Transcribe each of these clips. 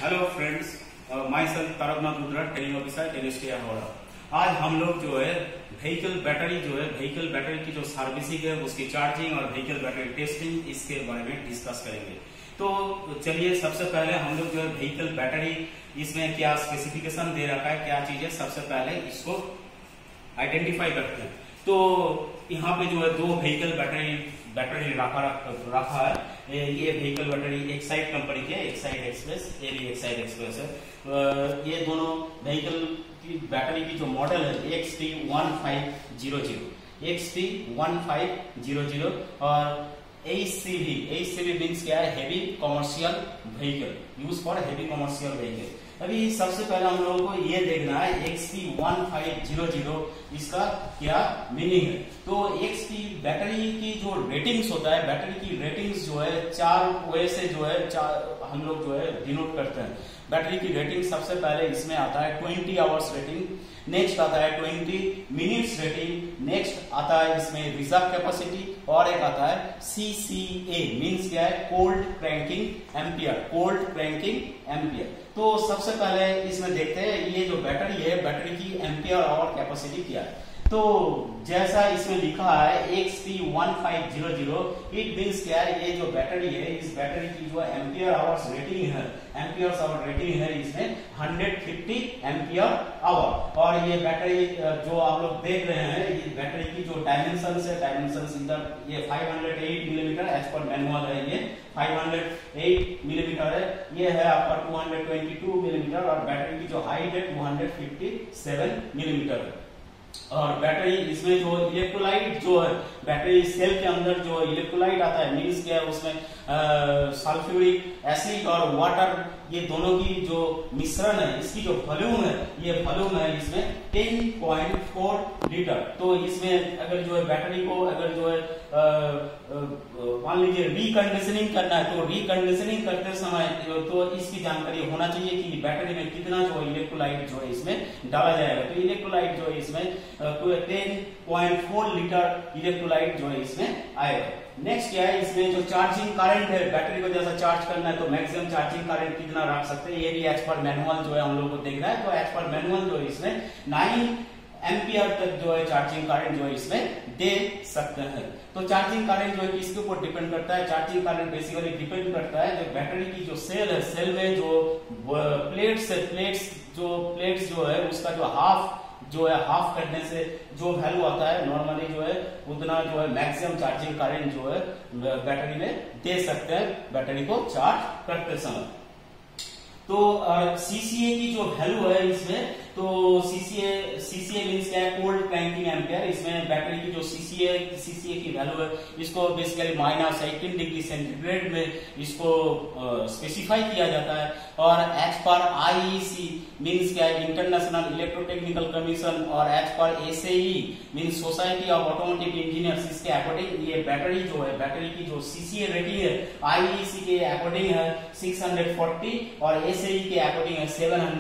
Hello friends, myself Tarakanath Rudra, training officer टेनिस्टिया हावड़ा। आज हम लोग जो है व्हीकल बैटरी की जो सर्विसिंग है, उसकी चार्जिंग और व्हीकल बैटरी टेस्टिंग, इसके बारे में डिस्कस करेंगे। तो चलिए, सबसे पहले हम लोग जो है व्हीकल बैटरी, इसमें क्या स्पेसिफिकेशन दे रखा है, क्या चीज है, सबसे पहले इसको आइडेंटिफाई करते हैं। तो यहाँ पे जो है दो व्हीकल बैटरी रखा है। ये व्हीकल बैटरी एक्साइड कंपनी के, एक्साइड एक्सप्रेस, ये भी एक्साइड एक्सप्रेस है। ये दोनों व्हीकल की बैटरी की जो मॉडल है XT1500 और HCV मीन्स क्या है, heavy commercial vehicle, use for heavy commercial vehicle. अभी सबसे पहले हम लोगों को ये देखना है XT1500 इसका क्या मीनिंग है। तो XT बैटरी की जो रेटिंग्स होता है, बैटरी की रेटिंग्स जो है 4 वे से जो है हम लोग जो है डिनोट करते हैं। बैटरी की रेटिंग सबसे पहले इसमें आता है 20 आवर्स रेटिंग, नेक्स्ट आता है 20 मिनट्स रेटिंग, नेक्स्ट आता है इसमें रिजर्व कैपेसिटी, और एक आता है CCA मींस क्या है, कोल्ड क्रैंकिंग एम्पियर। तो सबसे पहले इसमें देखते हैं ये जो बैटरी है, बैटरी की एम्पियर आवर कैपेसिटी क्या है। तो जैसा इसमें लिखा है XT1500, इट मींस क्या है, ये जो बैटरी है, इस बैटरी की जो एम्पियर आवर्स रेटिंग है, एम्पियर्स आवर रेटिंग है इसमें 150 एम्पियर आवर। और ये बैटरी जो आप लोग देख रहे हैं, ये बैटरी की जो डायमेंशंस है, डायमेंशंस इधर ये 508 मिलीमीटर एज पर मैनुअल है, ये 508 मिलीमीटर है। ये है आपका 222 मिलीमीटर और बैटरी की जो हाइट है 257 मिलीमीटर है। और बैटरी इसमें जो इलेक्ट्रोलाइट जो है, बैटरी सेल के अंदर जो इलेक्ट्रोलाइट आता है, मींस क्या है, उसमें सल्फ्यूरिक एसिड और वाटर, ये दोनों की जो मिश्रण है, इसकी जो वॉल्यूम है, ये वॉल्यूम है इसमें 10.4 लीटर। तो इसमें अगर जो है बैटरी को अगर जो है मान लीजिए रिकंडीशनिंग करना है, तो रिकंडीशनिंग करते समय तो इसकी जानकारी होना चाहिए कि बैटरी में कितना जो इलेक्ट्रोलाइट जो है इसमें डाला जाएगा। तो इलेक्ट्रोलाइट जो है इसमें 10.4 लीटर इलेक्ट्रोलाइट जो है इसमें आएगा। नेक्स्ट क्या है, इसमें जो चार्जिंग करंट है, बैटरी को जैसा चार्ज करना है तो मैक्सिमम चार्जिंग करंट कितना रख सकते हैं, ये भी एज पर मैनुअल जो है हम लोग को देखना है। तो एज पर मैनुअल जो है इसमें 9 एम्पियर तक जो है चार्जिंग करंट जो है इसमें दे सकते हैं। तो चार्जिंग करंट जो है किसके ऊपर डिपेंड करता है, चार्जिंग करंट बेसिकली डिपेंड करता है जो बैटरी की जो सेल है, सेल में जो प्लेट्स जो है उसका जो है हाफ करने से जो वैल्यू आता है, नॉर्मली जो है उतना जो है मैक्सिमम चार्जिंग करंट जो है बैटरी में दे सकते हैं बैटरी को चार्ज करते समय। तो CCA की जो वैल्यू है इसमें, तो CCA मींस क्या है, कोल्ड क्रैंकिंग एम्पियर। इसमें बैटरी की जो CCA की वैल्यू है, इसको बेसिकली -18 डिग्री सेंटीग्रेड में इसको स्पेसिफाई किया जाता है। और एज पर IEC मींस क्या है, इंटरनेशनल इलेक्ट्रोटेक्निकल कमीशन, और एज पर SAE means society of automotive engineers, इसके अकॉर्डिंग ये बैटरी जो है, बैटरी की जो CCA रेटिंग है IEC के अकॉर्डिंग है 640 और SAE के अकॉर्डिंग है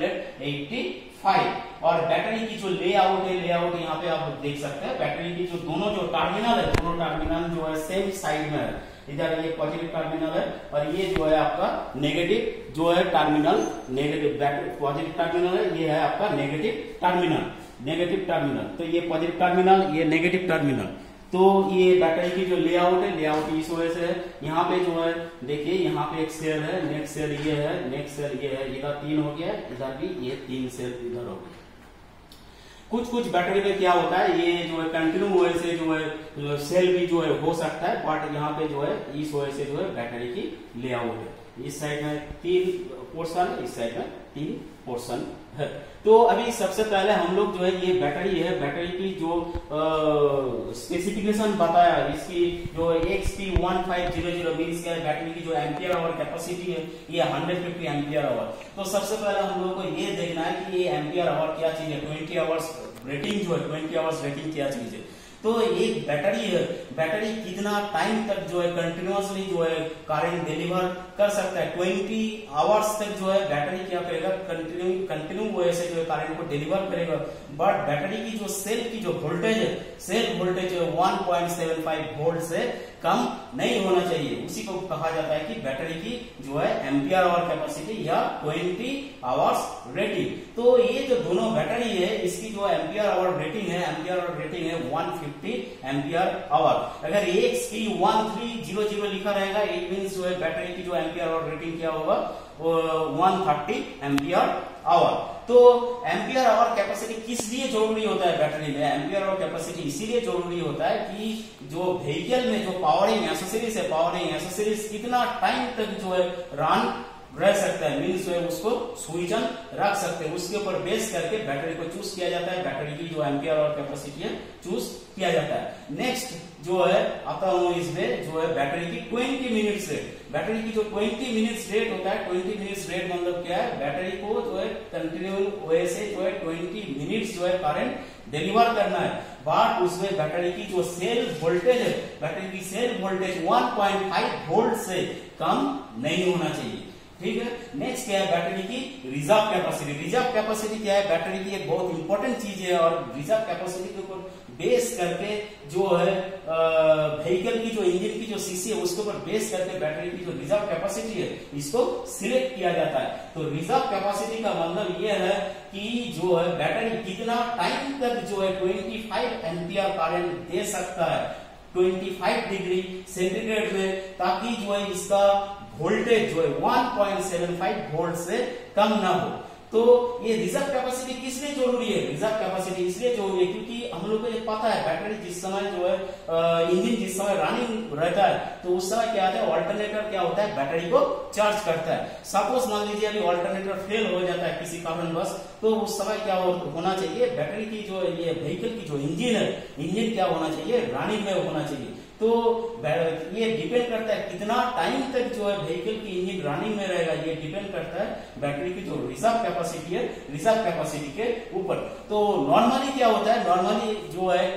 785। और बैटरी की जो लेआउट है, लेआउट यहाँ पे आप देख सकते हैं। बैटरी की जो दोनों जो टर्मिनल है, दोनों टर्मिनल जो है सेम साइड में है। इधर ये पॉजिटिव टर्मिनल है और ये जो है आपका नेगेटिव जो है terminal, negative battery positive terminal है, ये है आपका नेगेटिव टर्मिनल। तो ये पॉजिटिव टर्मिनल, ये नेगेटिव टर्मिनल। तो ये बैटरी की जो लेआउट है, लेआउट इस वजह से है। यहाँ पे जो है देखिए, यहाँ पे एक सेल है, नेक्स्ट सेल ये है, नेक्स्ट सेल ये है, इधर 3 हो गया, इधर भी ये 3 सेल इधर हो गया। कुछ बैटरी में क्या होता है, ये जो है कंटिन्यू वजह से जो है सेल भी जो है हो सकता है, बट यहाँ पे जो है इस वजह से जो है बैटरी की लेआउट है। इस साइड में 3 पोर्शन, इस साइड में 3 पोर्शन है। तो अभी सबसे पहले हम लोग जो है ये बैटरी है, बैटरी की जो स्पेसिफिकेशन बताया, इसकी जो XT1500 मींस क्या है, बैटरी की जो एम्पियर आवर कैपेसिटी है ये 150 एम्पियर आवर। तो सबसे पहले हम लोग को ये देखना है कि ये एम्पियर आवर क्या चीज है, 20 आवर्स रेटिंग जो है, 20 आवर्स रेटिंग क्या चीज है। तो एक बैटरी है, बैटरी कितना टाइम तक जो है कंटिन्यूअसली जो है करंट डिलीवर कर सकता है। 20 आवर्स तक जो है बैटरी क्या करेगा, कंटिन्यू वजह से जो है करंट को डिलीवर करेगा। बट बैटरी की जो सेल की जो वोल्टेज है, सेल वोल्टेज 1.75 वोल्ट से कम नहीं होना चाहिए। उसी को कहा जाता है कि बैटरी की जो है एम्पियर आवर कैपेसिटी या 20 आवर्स रेटिंग। तो ये जो दोनों बैटरी है इसकी जो एम्पियर आवर रेटिंग है 150 एम्पियर आवर। अगर एक की 1300 लिखा रहेगा इट मीन्स जो है बैटरी की जो एम्पियर आवर रेटिंग क्या होगा 130 एम्पियर आवर। तो एम्पियर आवर कैपेसिटी किस लिए जरूरी होता है बैटरी में? एम्पियर आवर कैपेसिटी इसीलिए जरूरी होता है कि जो व्हीकल में जो पावरिंग एसेसरीज है, पावरिंग एसेसरीज कितना टाइम तक जो है रन रह सकता है, मीन्स जो है उसको स्विच ऑन रख सकते हैं, उसके ऊपर बेस करके बैटरी को चूज किया जाता है, बैटरी की जो एम्पियर आवर कैपेसिटी है चूज किया जाता है। नेक्स्ट जो है आता हूं इसमें जो है बैटरी की 20 मिनट्स रेट। बैटरी की जो 20 मिनट्स रेट होता है, 20 मिनट्स रेट मतलब क्या है? बैटरी को जो है कंटिन्यू वे से जो है 20 मिनट्स जो है करंट डिलीवर करना है, बट उसमें बैटरी की जो सेल वोल्टेज है, बैटरी की सेल वोल्टेज 1.5 वोल्ट से कम नहीं होना चाहिए। ठीक है। नेक्स्ट क्या है? बैटरी की रिजर्व कैपेसिटी। रिजर्व कैपेसिटी क्या है? बैटरी की एक बहुत इंपॉर्टेंट चीज है और रिजर्व कैपेसिटी के ऊपर बेस करके जो है व्हीकल की जो इंजन की जो सीसी है उसके ऊपर बेस करके बैटरी की जो रिजर्व कैपेसिटी है इसको सिलेक्ट किया जाता है। तो रिजर्व कैपेसिटी का मतलब ये है कि जो है बैटरी कितना टाइम तक जो है 25 एम्पियर करंट दे सकता है 25 डिग्री सेंटीग्रेड में, ताकि जो है इसका वोल्टेज जो है 1.75 वोल्ट से कम ना हो। तो ये रिजर्व कैपेसिटी किस लिए जरूरी है? रिजर्व कैपेसिटी इसलिए जरूरी है क्योंकि हम लोग को ये पता है बैटरी जिस समय जो है इंजन जिस समय रनिंग रहता है तो उस समय क्या होता है, ऑल्टरनेटर क्या होता है बैटरी को चार्ज करता है। सपोज मान लीजिए अभी ऑल्टरनेटर फेल हो जाता है किसी कारणवश, तो उस समय क्या होना चाहिए, बैटरी की जो ये व्हीकल की जो इंजन है, इंजन क्या होना चाहिए, रनिंग में होना चाहिए। तो ये डिपेंड करता है कितना टाइम तक जो है व्हीकल की इंजन रनिंग में रहेगा, ये डिपेंड करता है बैटरी की जो रिजर्व कैपेसिटी है, रिजर्व कैपेसिटी के ऊपर। तो नॉर्मली क्या होता है, नॉर्मली जो है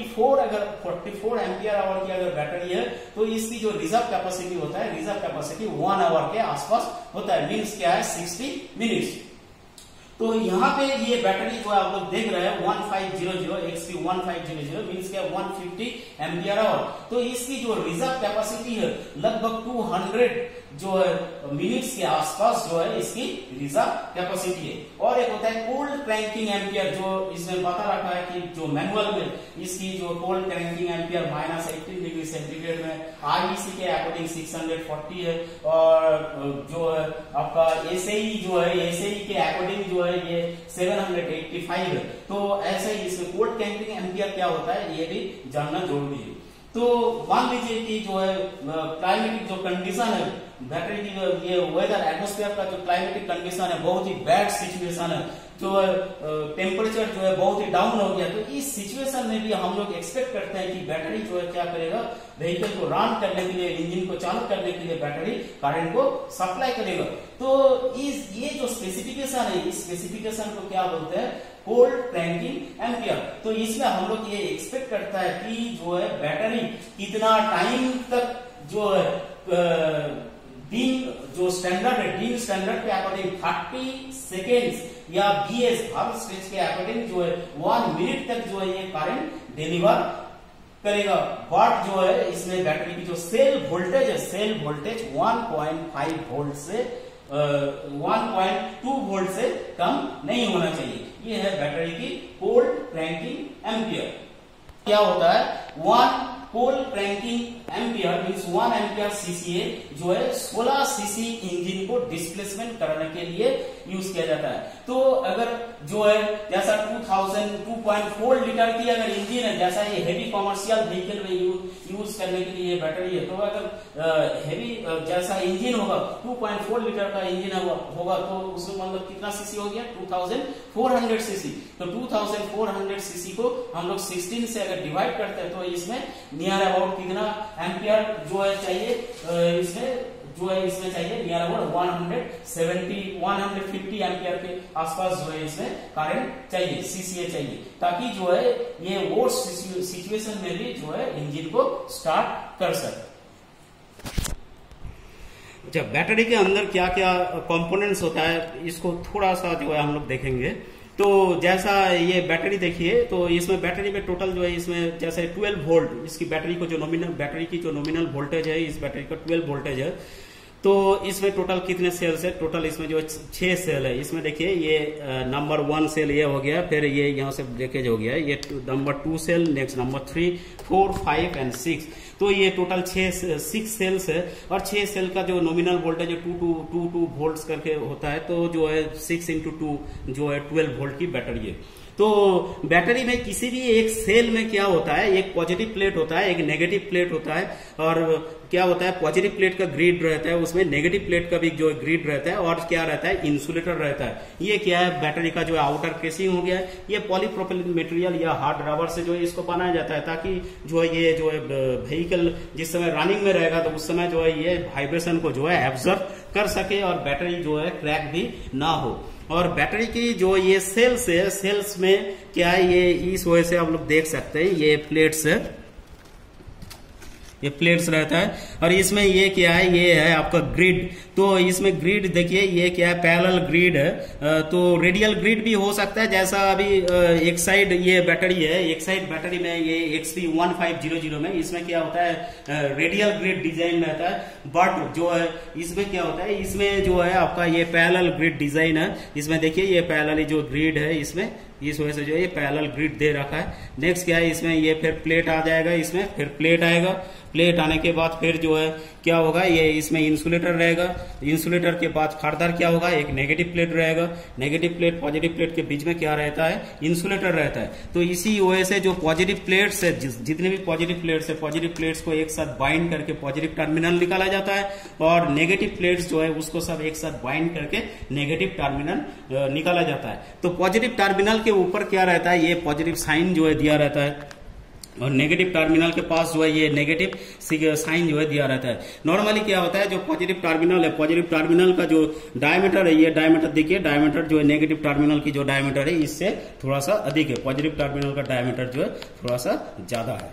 44 एम्पियर आवर की अगर बैटरी है तो इसकी जो रिजर्व कैपेसिटी होता है, रिजर्व कैपेसिटी 1 आवर के आसपास होता है, मीन्स क्या है 60 मिनट्स। तो यहाँ पे ये बैटरी जो आप लोग देख रहे हैं 1500 XP 1500 मीन्स क्या 150 एम्पियर आवर। तो इसकी जो रिजर्व कैपेसिटी है लगभग 200 जो है मिनट्स के आसपास जो है इसकी रिजर्व कैपेसिटी है। और एक होता है कोल्ड क्रैंकिंग एम्पियर, जो इसमें बता रखा है कि जो मैनुअल में इसकी जो cold cranking ampere -18 degree centigrade में IEC के अकॉर्डिंग 640 है, और जो है आपका SAE जो है SAE के अकॉर्डिंग जो है ये 785 है। तो ऐसे ही इसमें कोल्ड क्रैंकिंग एम्पियर क्या होता है ये भी जानना जरूरी है। तो मान लीजिए कि जो है क्लाइमेटिक जो कंडीशन है, बैटरी की जो ये वेदर एटमॉस्फेयर का जो क्लाइमेटिक कंडीशन है बहुत ही बैड सिचुएशन है, जो टेम्परेचर जो है बहुत ही डाउन हो गया, तो इस सिचुएशन में भी हम लोग एक्सपेक्ट करते हैं कि बैटरी जो है क्या करेगा, व्हीकल को रन करने के लिए, इंजन को चालू करने के लिए बैटरी करंट को सप्लाई करेगा। तो ये जो स्पेसिफिकेशन है, इस स्पेसिफिकेशन को क्या बोलते हैं, कोल्ड क्रैंकिंग एम्पियर। तो इसमें हम लोग ये एक्सपेक्ट करता है कि जो है बैटरी कितना टाइम तक जो है डीम जो स्टैंडर्ड है, डीम स्टैंडर्ड के अकॉर्डिंग 30 सेकेंड्स या BS हर स्टेज के अकॉर्डिंग जो है 1 मिनट तक जो है ये करंट डिलीवर करेगा। बट जो है इसमें बैटरी की जो सेल वोल्टेज है, सेल वोल्टेज 1.5 वोल्ट से 1.2 वोल्ट से कम नहीं होना चाहिए। ये है बैटरी की कोल्ड क्रैंकिंग एम्पियर। क्या होता है, 1 cold cranking ampere means 1 ampere CCA जो है 16 सीसी इंजन को डिस्प्लेसमेंट करने के लिए यूज किया जाता है। तो अगर जो है जैसा 2.4 लीटर की अगर इंजन है, जैसा ये हेवी कॉमर्शियल व्हीकल में यूज करने के लिए बैटरी है, तो अगर हेवी जैसा इंजन होगा 2.4 लीटर का इंजन होगा तो उसमें मतलब कितना सीसी हो गया 2400 सीसी। तो 2400 सीसी को हम लोग 16 से अगर डिवाइड करते हैं तो इसमें नियर अबाउट कितना एम्पियर जो है चाहिए, इसमें चाहिए नियर अबाउट 150 एम्पियर के आसपास जो है इसमें करंट चाहिए, CCA चाहिए, ताकि जो है ये वर्स्ट सिचुएशन में भी जो है इंजन को स्टार्ट कर सके। अच्छा, बैटरी के अंदर क्या क्या कंपोनेंट्स होता है इसको थोड़ा सा जो है हम लोग देखेंगे। तो जैसा ये बैटरी देखिए, तो इसमें बैटरी में टोटल जो है इसमें जैसे 12 वोल्ट इसकी बैटरी को जो नॉमिनल बैटरी की जो नॉमिनल वोल्टेज है इस बैटरी का 12 वोल्टेज है। तो इसमें टोटल कितने सेल्स है, टोटल इसमें जो 6 सेल है। इसमें देखिए ये नंबर 1 सेल ये हो गया, फिर ये यहाँ से ब्रेकेज हो गया, ये number 2 cell, next number 3, 4, 5 and 6। तो ये टोटल 6 सेल्स है और 6 सेल का जो नॉमिनल वोल्टेज 2 वोल्ट्स करके होता है। तो जो है 6 × 2 जो है 12 वोल्ट की बैटरी है। तो बैटरी में किसी भी एक सेल में क्या होता है, एक पॉजिटिव प्लेट होता है, एक नेगेटिव प्लेट होता है। और क्या होता है, पॉजिटिव प्लेट का ग्रिड रहता है, उसमें नेगेटिव प्लेट का भी जो ग्रिड रहता है, और क्या रहता है, इंसुलेटर रहता है। ये क्या है, बैटरी का जो आउटर केसिंग हो गया है, ये पॉलीप्रोपिलीन मटेरियल या हार्ड रबर से जो है इसको बनाया जाता है, ताकि जो है ये जो है व्हीकल जिस समय रनिंग में रहेगा तो उस समय जो है ये वाइब्रेशन को जो है एब्जॉर्ब कर सके और बैटरी जो है क्रैक भी ना हो। और बैटरी की जो ये सेल्स है, सेल्स में क्या है, ये इस वजह से आप लोग देख सकते हैं, ये प्लेट्स है, ये प्लेट्स रहता है। और इसमें ये क्या है, ये है आपका ग्रिड। तो इसमें ग्रिड देखिए, ये क्या है, पैरेलल ग्रिड है। तो रेडियल ग्रिड भी हो सकता है, जैसा अभी एक साइड ये बैटरी है, एक साइड बैटरी में ये XP1500 में इसमें क्या होता है, रेडियल ग्रिड डिजाइन रहता है। बट जो है इसमें क्या होता है, इसमें जो है आपका ये पैरेलल ग्रिड डिजाइन है। इसमें देखिए ये पैरेलल जो ग्रिड है, इसमें इस वजह से जो है ये पैरेलल ग्रिड दे रखा है। नेक्स्ट क्या है, इसमें ये फिर प्लेट आ जाएगा, इसमें फिर प्लेट आएगा। प्लेट आने के बाद फिर जो है क्या होगा, ये इसमें इंसुलेटर रहेगा। इंसुलेटर के बाद फर्दर क्या होगा, एक नेगेटिव प्लेट रहेगा। नेगेटिव प्लेट पॉजिटिव प्लेट के बीच में क्या रहता है, इंसुलेटर रहता है। तो इसी वजह से जो पॉजिटिव प्लेट्स है, जितने भी पॉजिटिव प्लेट्स है, पॉजिटिव प्लेट्स को एक साथ बाइंड करके पॉजिटिव टर्मिनल निकाला जाता है, और नेगेटिव प्लेट्स जो है उसको सब एक साथ बाइंड करके नेगेटिव टर्मिनल निकाला जाता है। तो पॉजिटिव टर्मिनल के ऊपर क्या रहता है, ये पॉजिटिव साइन जो है दिया रहता है, और नेगेटिव टर्मिनल के पास जो है ये नेगेटिव साइन जो है दिया रहता है। नॉर्मली क्या होता है, जो पॉजिटिव टर्मिनल है, पॉजिटिव टर्मिनल का जो डायमीटर है, ये डायमीटर देखिए, डायमीटर जो है नेगेटिव टर्मिनल की जो डायमीटर है इससे थोड़ा सा अधिक है। पॉजिटिव टर्मिनल का डायमीटर जो है थोड़ा सा ज्यादा है।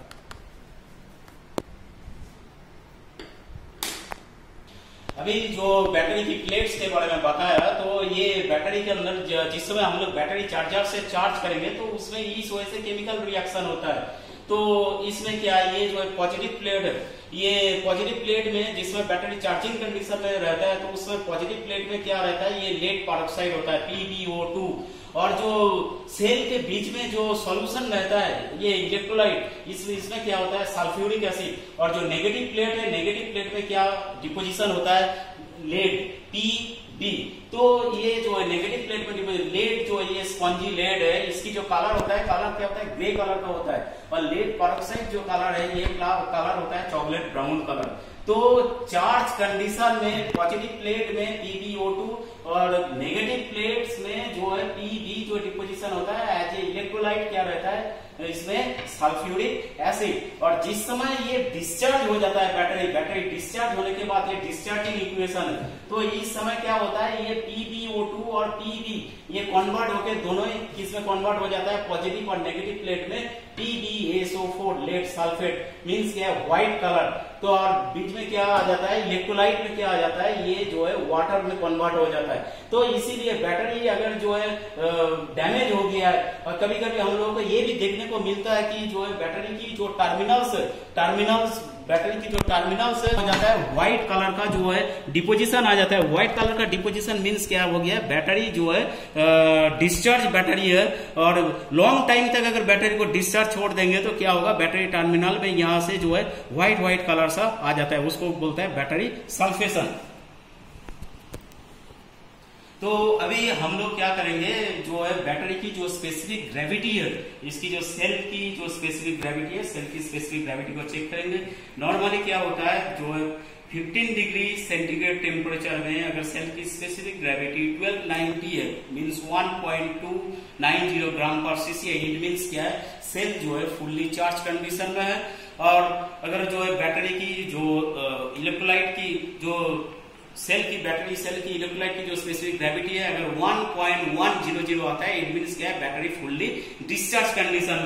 अभी जो बैटरी की प्लेट्स के बारे में बताया, तो ये बैटरी के अंदर जिस समय हम लोग बैटरी चार्जर से चार्ज करेंगे तो उसमें इस वजह से केमिकल रिएक्शन होता है। तो इसमें क्या है, ये जो है पॉजिटिव प्लेट है, ये पॉजिटिव प्लेट में जिसमें बैटरी चार्जिंग कंडीशन में रहता है, तो उसमें पॉजिटिव प्लेट में क्या रहता है, ये लेड पेरोक्साइड होता है, PbO2। और जो सेल के बीच में जो सॉल्यूशन रहता है, ये इलेक्ट्रोलाइट, इसमें क्या होता है, सल्फ्यूरिक एसिड। और जो नेगेटिव प्लेट है, नेगेटिव प्लेट में क्या डिपोजिशन होता है, लेड, Pb। तो ये जो है नेगेटिव प्लेट में लेड जो है, ये स्पंजी लेड है, इसकी जो कलर होता है, कलर क्या होता है, ग्रे कलर का होता है। और लेड पेरोक्साइड जो कलर है, ये कलर होता है चॉकलेट ब्राउन कलर। तो चार्ज कंडीशन में पॉजिटिव प्लेट में PbO2 और नेगेटिव प्लेट्स में जो है Pb जो डिपोजिशन होता है एज ए इलेक्ट्रोलाइट क्या रहता है, इसमें सल्फ्यूरिक एसिड। और जिस समय ये डिस्चार्ज हो जाता है, बैटरी डिस्चार्ज होने के बाद ये डिस्चार्जिंग इक्वेशन है, तो इस समय क्या होता है, ये PbO2 और Pb ये कन्वर्ट होकर दोनों किसमें कन्वर्ट हो जाता है, पॉजिटिव और नेगेटिव प्लेट में PbSO4 लेड सल्फेट मींस क्या है, व्हाइट कलर। तो और बीच में क्या आ जाता है, इलेक्ट्रोलाइट में क्या आ जाता है, ये जो है वाटर में कन्वर्ट हो जाता है। तो इसीलिए बैटरी अगर जो है डैमेज हो गया है, और कभी कभी हम लोगों को ये भी देखने को मिलता है कि जो है बैटरी की जो टर्मिनल्स बैटरी की जो टर्मिनल्स है हो जाता है व्हाइट कलर का जो है डिपोजिशन आ जाता है। व्हाइट कलर का डिपोजिशन मींस क्या हो गया, बैटरी जो है डिस्चार्ज बैटरी है, और लॉन्ग टाइम तक अगर बैटरी को डिस्चार्ज छोड़ देंगे तो क्या होगा, बैटरी टर्मिनल में यहाँ से जो है व्हाइट कलर सा आ जाता है, उसको बोलते हैं बैटरी सल्फेशन। तो अभी हम लोग क्या करेंगे, जो है बैटरी की जो स्पेसिफिक ग्रेविटी है, इसकी जो सेल की जो स्पेसिफिक ग्रेविटी है, सेल की स्पेसिफिक ग्रेविटी को चेक करेंगे। नॉर्मली क्या होता है, जो है 15 डिग्री सेंटीग्रेड टेम्परेचर में अगर सेल की स्पेसिफिक ग्रेविटी 1290 है, मींस 1.290 ग्राम पर सीसी है, इट मींस क्या है, सेल जो है फुल्ली चार्ज कंडीशन में है। और अगर जो है बैटरी की जो इलेक्ट्रोलाइट की जो सेल की इलेक्ट्रोलाइट की जो स्पेसिफिक ग्रेविटी है, अगर 1.100 आता है, इट मींस क्या है, बैटरी फुल्ली डिस्चार्ज कंडीशन में है।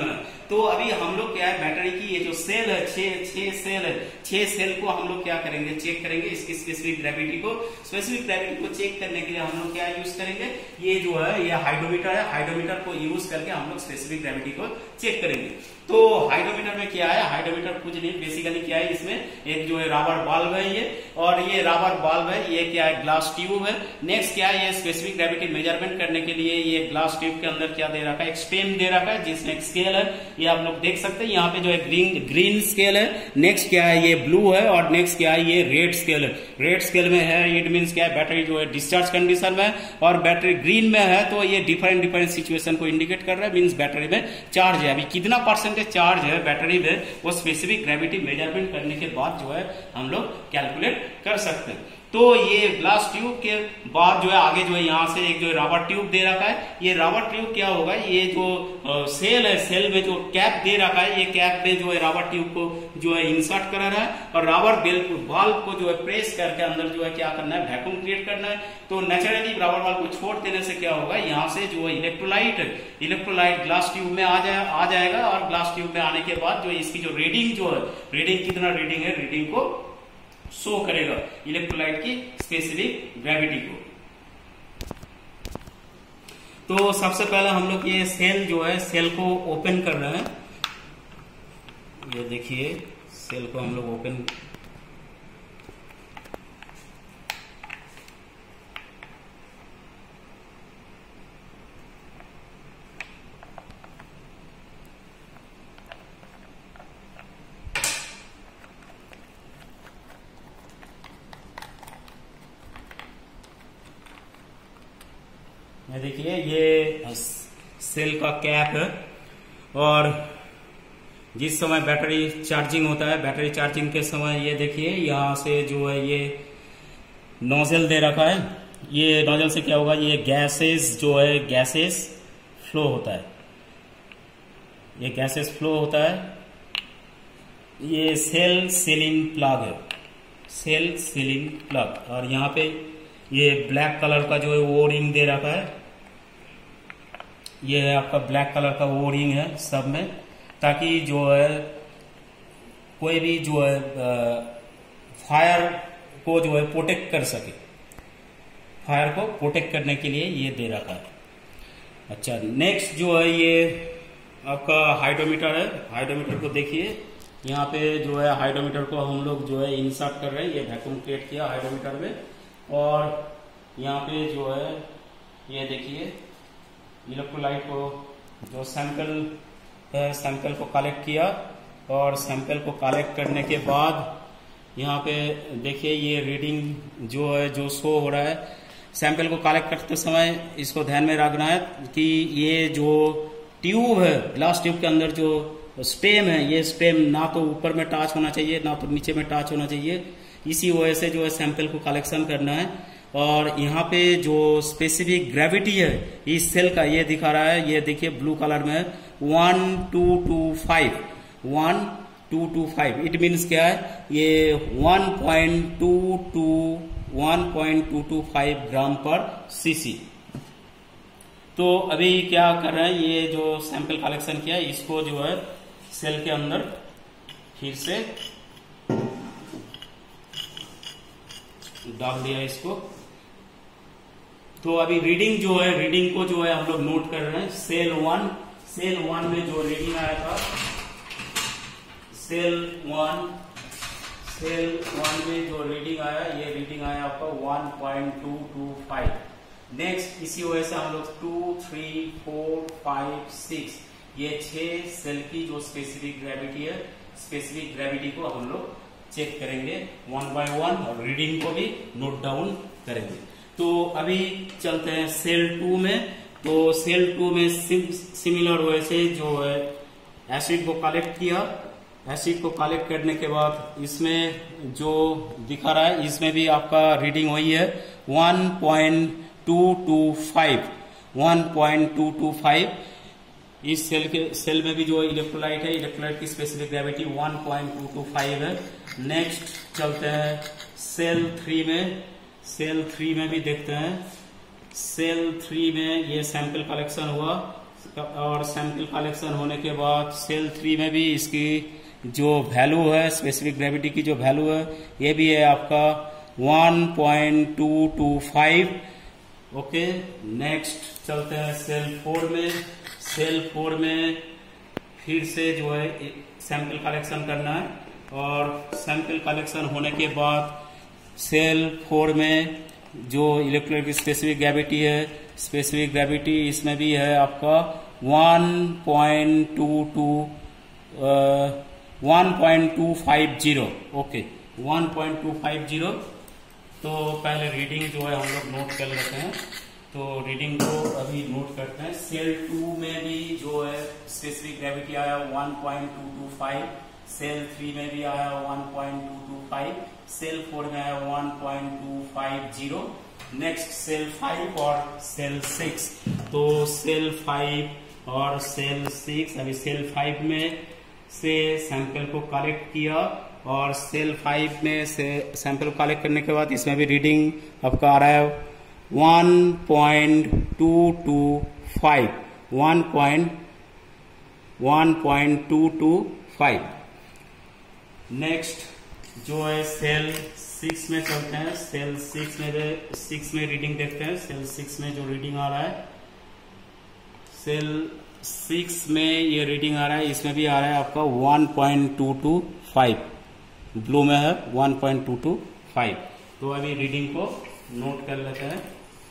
तो अभी हम लोग क्या है, बैटरी की ये जो सेल है, छह सेल है, 6 सेल को हम लोग क्या करेंगे, चेक करेंगे। इसकी स्पेसिफिक ग्रेविटी को चेक करने के लिए हम लोग क्या यूज करेंगे, ये जो है ये हाइड्रोमीटर है, हाइड्रोमीटर को यूज करके हम लोग स्पेसिफिक ग्रेविटी को चेक करेंगे। तो हाइड्रोमीटर में क्या है, हाइड्रोमीटर कुछ नहीं, बेसिकली क्या है, इसमें एक जो है रबर बल्ब है ये, और ये रबर बल्ब है, ये क्या है, ग्लास ट्यूब है। नेक्स्ट क्या है, ये स्पेसिफिक ग्रेविटी मेजरमेंट करने के लिए ये ग्लास ट्यूब के अंदर क्या दे रखा है, एक स्टेम दे रखा है, जिसमें एक स्केल है, ये आप लोग देख सकते हैं यहाँ पे जो है ग्रीन स्केल है। नेक्स्ट क्या है, ये ब्लू है, और नेक्स्ट क्या है, ये रेड स्केल है। रेड स्केल में है, इट मीन्स क्या है, बैटरी जो है डिस्चार्ज कंडीशन में, और बैटरी ग्रीन में है तो ये डिफरेंट सिचुएशन को इंडिकेट कर रहा है, मीन्स बैटरी में चार्ज है। अभी कितना परसेंटेज चार्ज है बैटरी में, वो स्पेसिफिक ग्रेविटी मेजरमेंट करने के बाद जो है हम लोग कैलकुलेट कर सकते हैं। तो ये ग्लास ट्यूब के बाद जो है आगे जो है यहाँ से एक जो है रबर ट्यूब दे रखा है। ये रबर ट्यूब क्या होगा, ये जो सेल है, सेल में जो कैप दे रखा है, ये कैप में जो है रबर ट्यूब को जो है इंसर्ट कर रहा है, और रबर बाल्ब को जो है प्रेस करके अंदर जो है क्या करना है, वैक्यूम क्रिएट करना है। तो नेचुरली रबर बाल्ब को छोड़ देने से क्या होगा, यहाँ से जो है इलेक्ट्रोलाइट ग्लास ट्यूब में आ जाएगा, और ग्लास ट्यूब में आने के बाद जो इसकी जो रीडिंग कितना रीडिंग है, रीडिंग को शो करेगा इलेक्ट्रोलाइट की स्पेसिफिक ग्रेविटी को। तो सबसे पहले हम लोग ये सेल जो है, सेल को ओपन कर रहे हैं। ये देखिए सेल को हम लोग ओपन, देखिए ये सेल का कैप है, और जिस समय बैटरी चार्जिंग होता है, बैटरी चार्जिंग के समय ये देखिए यहाँ से जो है ये नोजल दे रखा है। ये नोजल से क्या होगा, ये गैसेस जो है, गैसेस फ्लो होता है, ये गैसेस फ्लो होता है। ये सेल सीलिंग प्लग है, सेल सीलिंग प्लग, और यहाँ पे ये ब्लैक कलर का जो है वो रिंग दे रखा है। ये है आपका ब्लैक कलर का वो रिंग है सब में, ताकि जो है कोई भी जो है फायर को जो है प्रोटेक्ट कर सके, फायर को प्रोटेक्ट करने के लिए ये दे रखा है। अच्छा, नेक्स्ट जो है ये आपका हाइड्रोमीटर है। हाइड्रोमीटर को देखिए, यहाँ पे जो है हाइड्रोमीटर को हम लोग जो है इंसर्ट कर रहे हैं, ये वैक्यूम क्रिएट किया हाइड्रोमीटर में, और यहाँ पे जो है ये देखिए इलेक्ट्रोलाइट को जो सैंपल है, सैंपल को कलेक्ट किया, और सैंपल को कलेक्ट करने के बाद यहाँ पे देखिए ये रीडिंग जो है जो शो हो रहा है। सैंपल को कलेक्ट करते समय इसको ध्यान में रखना है कि ये जो ट्यूब है, ग्लास ट्यूब के अंदर जो स्टेम है, ये स्टेम ना तो ऊपर में टच होना चाहिए, ना तो नीचे में टच होना चाहिए। इसी वजह से जो है सैंपल को कलेक्शन करना है। और यहाँ पे जो स्पेसिफिक ग्रेविटी है इस सेल का, ये दिखा रहा है, ये देखिए ब्लू कलर में 1225, 1225। इट मीन्स क्या है, ये 1.225 ग्राम पर सीसी। तो अभी क्या कर रहे हैं, ये जो सैंपल कलेक्शन किया है इसको जो है सेल के अंदर फिर से डाल दिया इसको। तो अभी रीडिंग जो है, रीडिंग को जो है हम लोग नोट कर रहे हैं। सेल वन में जो रीडिंग आया था, सेल वन में जो रीडिंग आया, ये रीडिंग आया आपका 1.225। नेक्स्ट इसी वजह से हम लोग 2, 3, 4, 5, 6 ये 6 सेल की जो स्पेसिफिक ग्रेविटी है, स्पेसिफिक ग्रेविटी को हम लोग चेक करेंगे 1 by 1, और रीडिंग को भी नोट डाउन करेंगे। तो अभी चलते हैं सेल 2 में। तो सेल 2 में सिमिलर वैसे जो है एसिड को कलेक्ट किया। एसिड को कलेक्ट करने के बाद इसमें जो दिखा रहा है, इसमें भी आपका रीडिंग वही है 1.225। इस सेल में भी जो इलेक्ट्रोलाइट है, इलेक्ट्रोलाइट की स्पेसिफिक ग्रेविटी 1.225 है। नेक्स्ट चलते हैं सेल 3 में। सेल 3 में भी देखते हैं। सेल 3 में ये सैंपल कलेक्शन हुआ। और सैंपल कलेक्शन होने के बाद सेल 3 में भी इसकी जो वैल्यू है, स्पेसिफिक ग्रेविटी की जो वैल्यू है, ये भी है आपका 1.225। ओके, नेक्स्ट चलते हैं सेल 4 में। सेल 4 में फिर से जो है सैंपल कलेक्शन करना है और सैंपल कलेक्शन होने के बाद सेल 4 में जो इलेक्ट्रोलाइट स्पेसिफिक ग्रेविटी है, स्पेसिफिक ग्रेविटी इसमें भी है आपका 1.250। ओके, 1.250। तो पहले रीडिंग जो है हम लोग नोट कर लेते हैं। तो रीडिंग को अभी नोट करते हैं। सेल 2 में भी जो है स्पेसिफिक ग्रेविटी आया 1.225, सेल 3 में भी आया 1.225, सेल 4 में आया 1.250। नेक्स्ट सेल 5 और सेल 6। तो सेल 5 और सेल 6, अभी सेल 5 में से सैंपल को कलेक्ट किया और सेल 5 में से सैंपल कलेक्ट करने के बाद इसमें भी रीडिंग आपका आ रहा है 1.225। नेक्स्ट जो है सेल 6 में चलते हैं। सेल 6 में रीडिंग देखते हैं। सेल 6 में जो रीडिंग आ रहा है, सेल 6 में ये रीडिंग आ रहा है, इसमें भी आ रहा है आपका 1.225, ब्लू में है 1.225। तो अभी रीडिंग को नोट कर लेते हैं।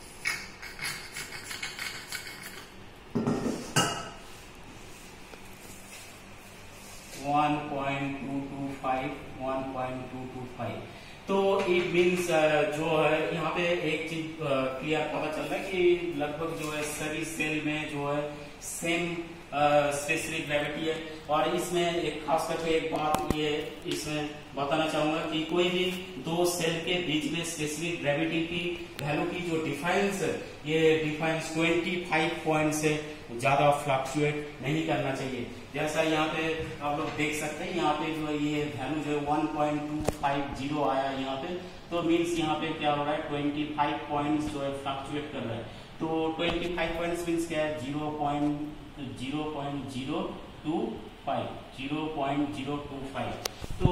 तो इट मीन्स जो है यहाँ पे एक चीज क्लियर पता चल रहा है कि लगभग जो है सभी सेल में जो है सेम स्पेसिफिक ग्रेविटी है। और इसमें एक खास करके एक बात ये इसमें बताना चाहूंगा कि कोई भी दो सेल के बीच में स्पेसिफिक ग्रेविटी की वैल्यू की जो डिफरेंस है, ये डिफरेंस 25 पॉइंट से ज्यादा फ्लक्चुएट नहीं करना चाहिए। जैसा यहाँ पे आप लोग देख सकते हैं, यहाँ पे जो है ये वैल्यू जो है 1.250 आया यहाँ पे, तो मीन्स यहाँ पे क्या हो रहा है 25 पॉइंट्स जो है फ्लक्चुएट कर रहा है। तो 25 पॉइंट्स मीन्स क्या है 0.025। तो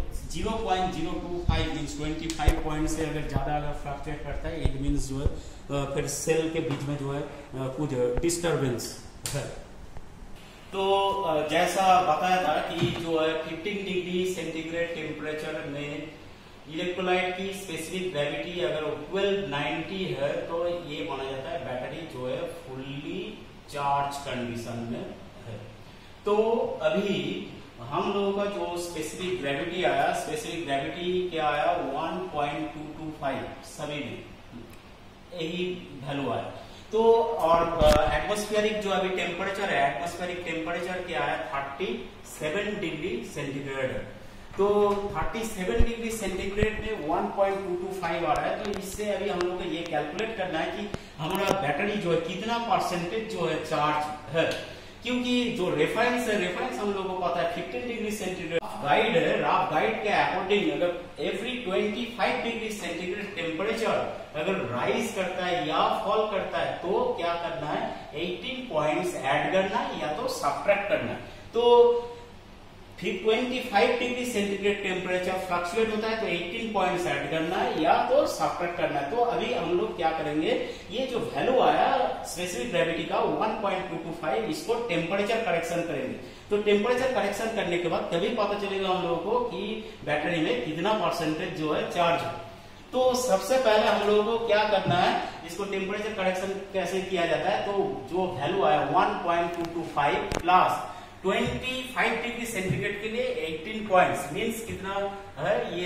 0.025 मीन्स 25 पॉइंट से अगर ज्यादा अगर फ्लक्चुएट करता है, इट मीन्स जो है फिर सेल के बीच में जो है कुछ डिस्टर्बेंस है। तो जैसा बताया था कि जो है 15 डिग्री सेंटीग्रेड टेम्परेचर में इलेक्ट्रोलाइट की स्पेसिफिक ग्रेविटी अगर 1290 है तो ये माना जाता है बैटरी जो है फुल्ली चार्ज कंडीशन में है। तो अभी हम लोगों का जो स्पेसिफिक ग्रेविटी आया, स्पेसिफिक ग्रेविटी क्या आया 1.225, सभी में यही वैल्यू आया। तो और एटमॉस्फेरिक जो अभी टेम्परेचर है, एटमॉस्फेरिक टेम्परेचर क्या है 37 डिग्री सेंटीग्रेड है। तो 37 डिग्री सेंटीग्रेड में 1.225 आ रहा है। तो इससे अभी हम लोग को ये कैलकुलेट करना है कि हमारा बैटरी जो है कितना परसेंटेज जो है चार्ज है, क्योंकि जो रेफरेंस है, रेफरेंस हम लोगों को पता है 15 डिग्री सेंटीग्रेड गाइड है। रफ गाइड के अकॉर्डिंग अगर एवरी 25 डिग्री सेंटीग्रेड टेम्परेचर अगर राइज करता है या फॉल करता है तो क्या करना है 18 पॉइंट्स ऐड करना है या तो सब्ट्रैक्ट करना है। तो फिर 25 डिग्री सेंटीग्रेड टेम्परेचर फ्लक्चुएट होता है तो 18 पॉइंट्स ऐड करना है या तो सब्ट्रैक्ट करना है। तो अभी हम लोग क्या करेंगे, ये जो वैल्यू आया स्पेसिफिक ग्रेविटी का 1.225, इसको टेम्परेचर करेक्शन करेंगे। तो टेम्परेचर करेक्शन करने के बाद तभी पता चलेगा हम लोगों को कि बैटरी में कितना परसेंटेज जो है चार्ज है। तो सबसे पहले हम लोगों को क्या करना है, इसको टेम्परेचर करेक्शन कैसे किया जाता है। तो जो वैल्यू आया 1.225 प्लस 25 डिग्री सेंटीग्रेड के लिए 18 पॉइंट्स मीन्स कितना है, ये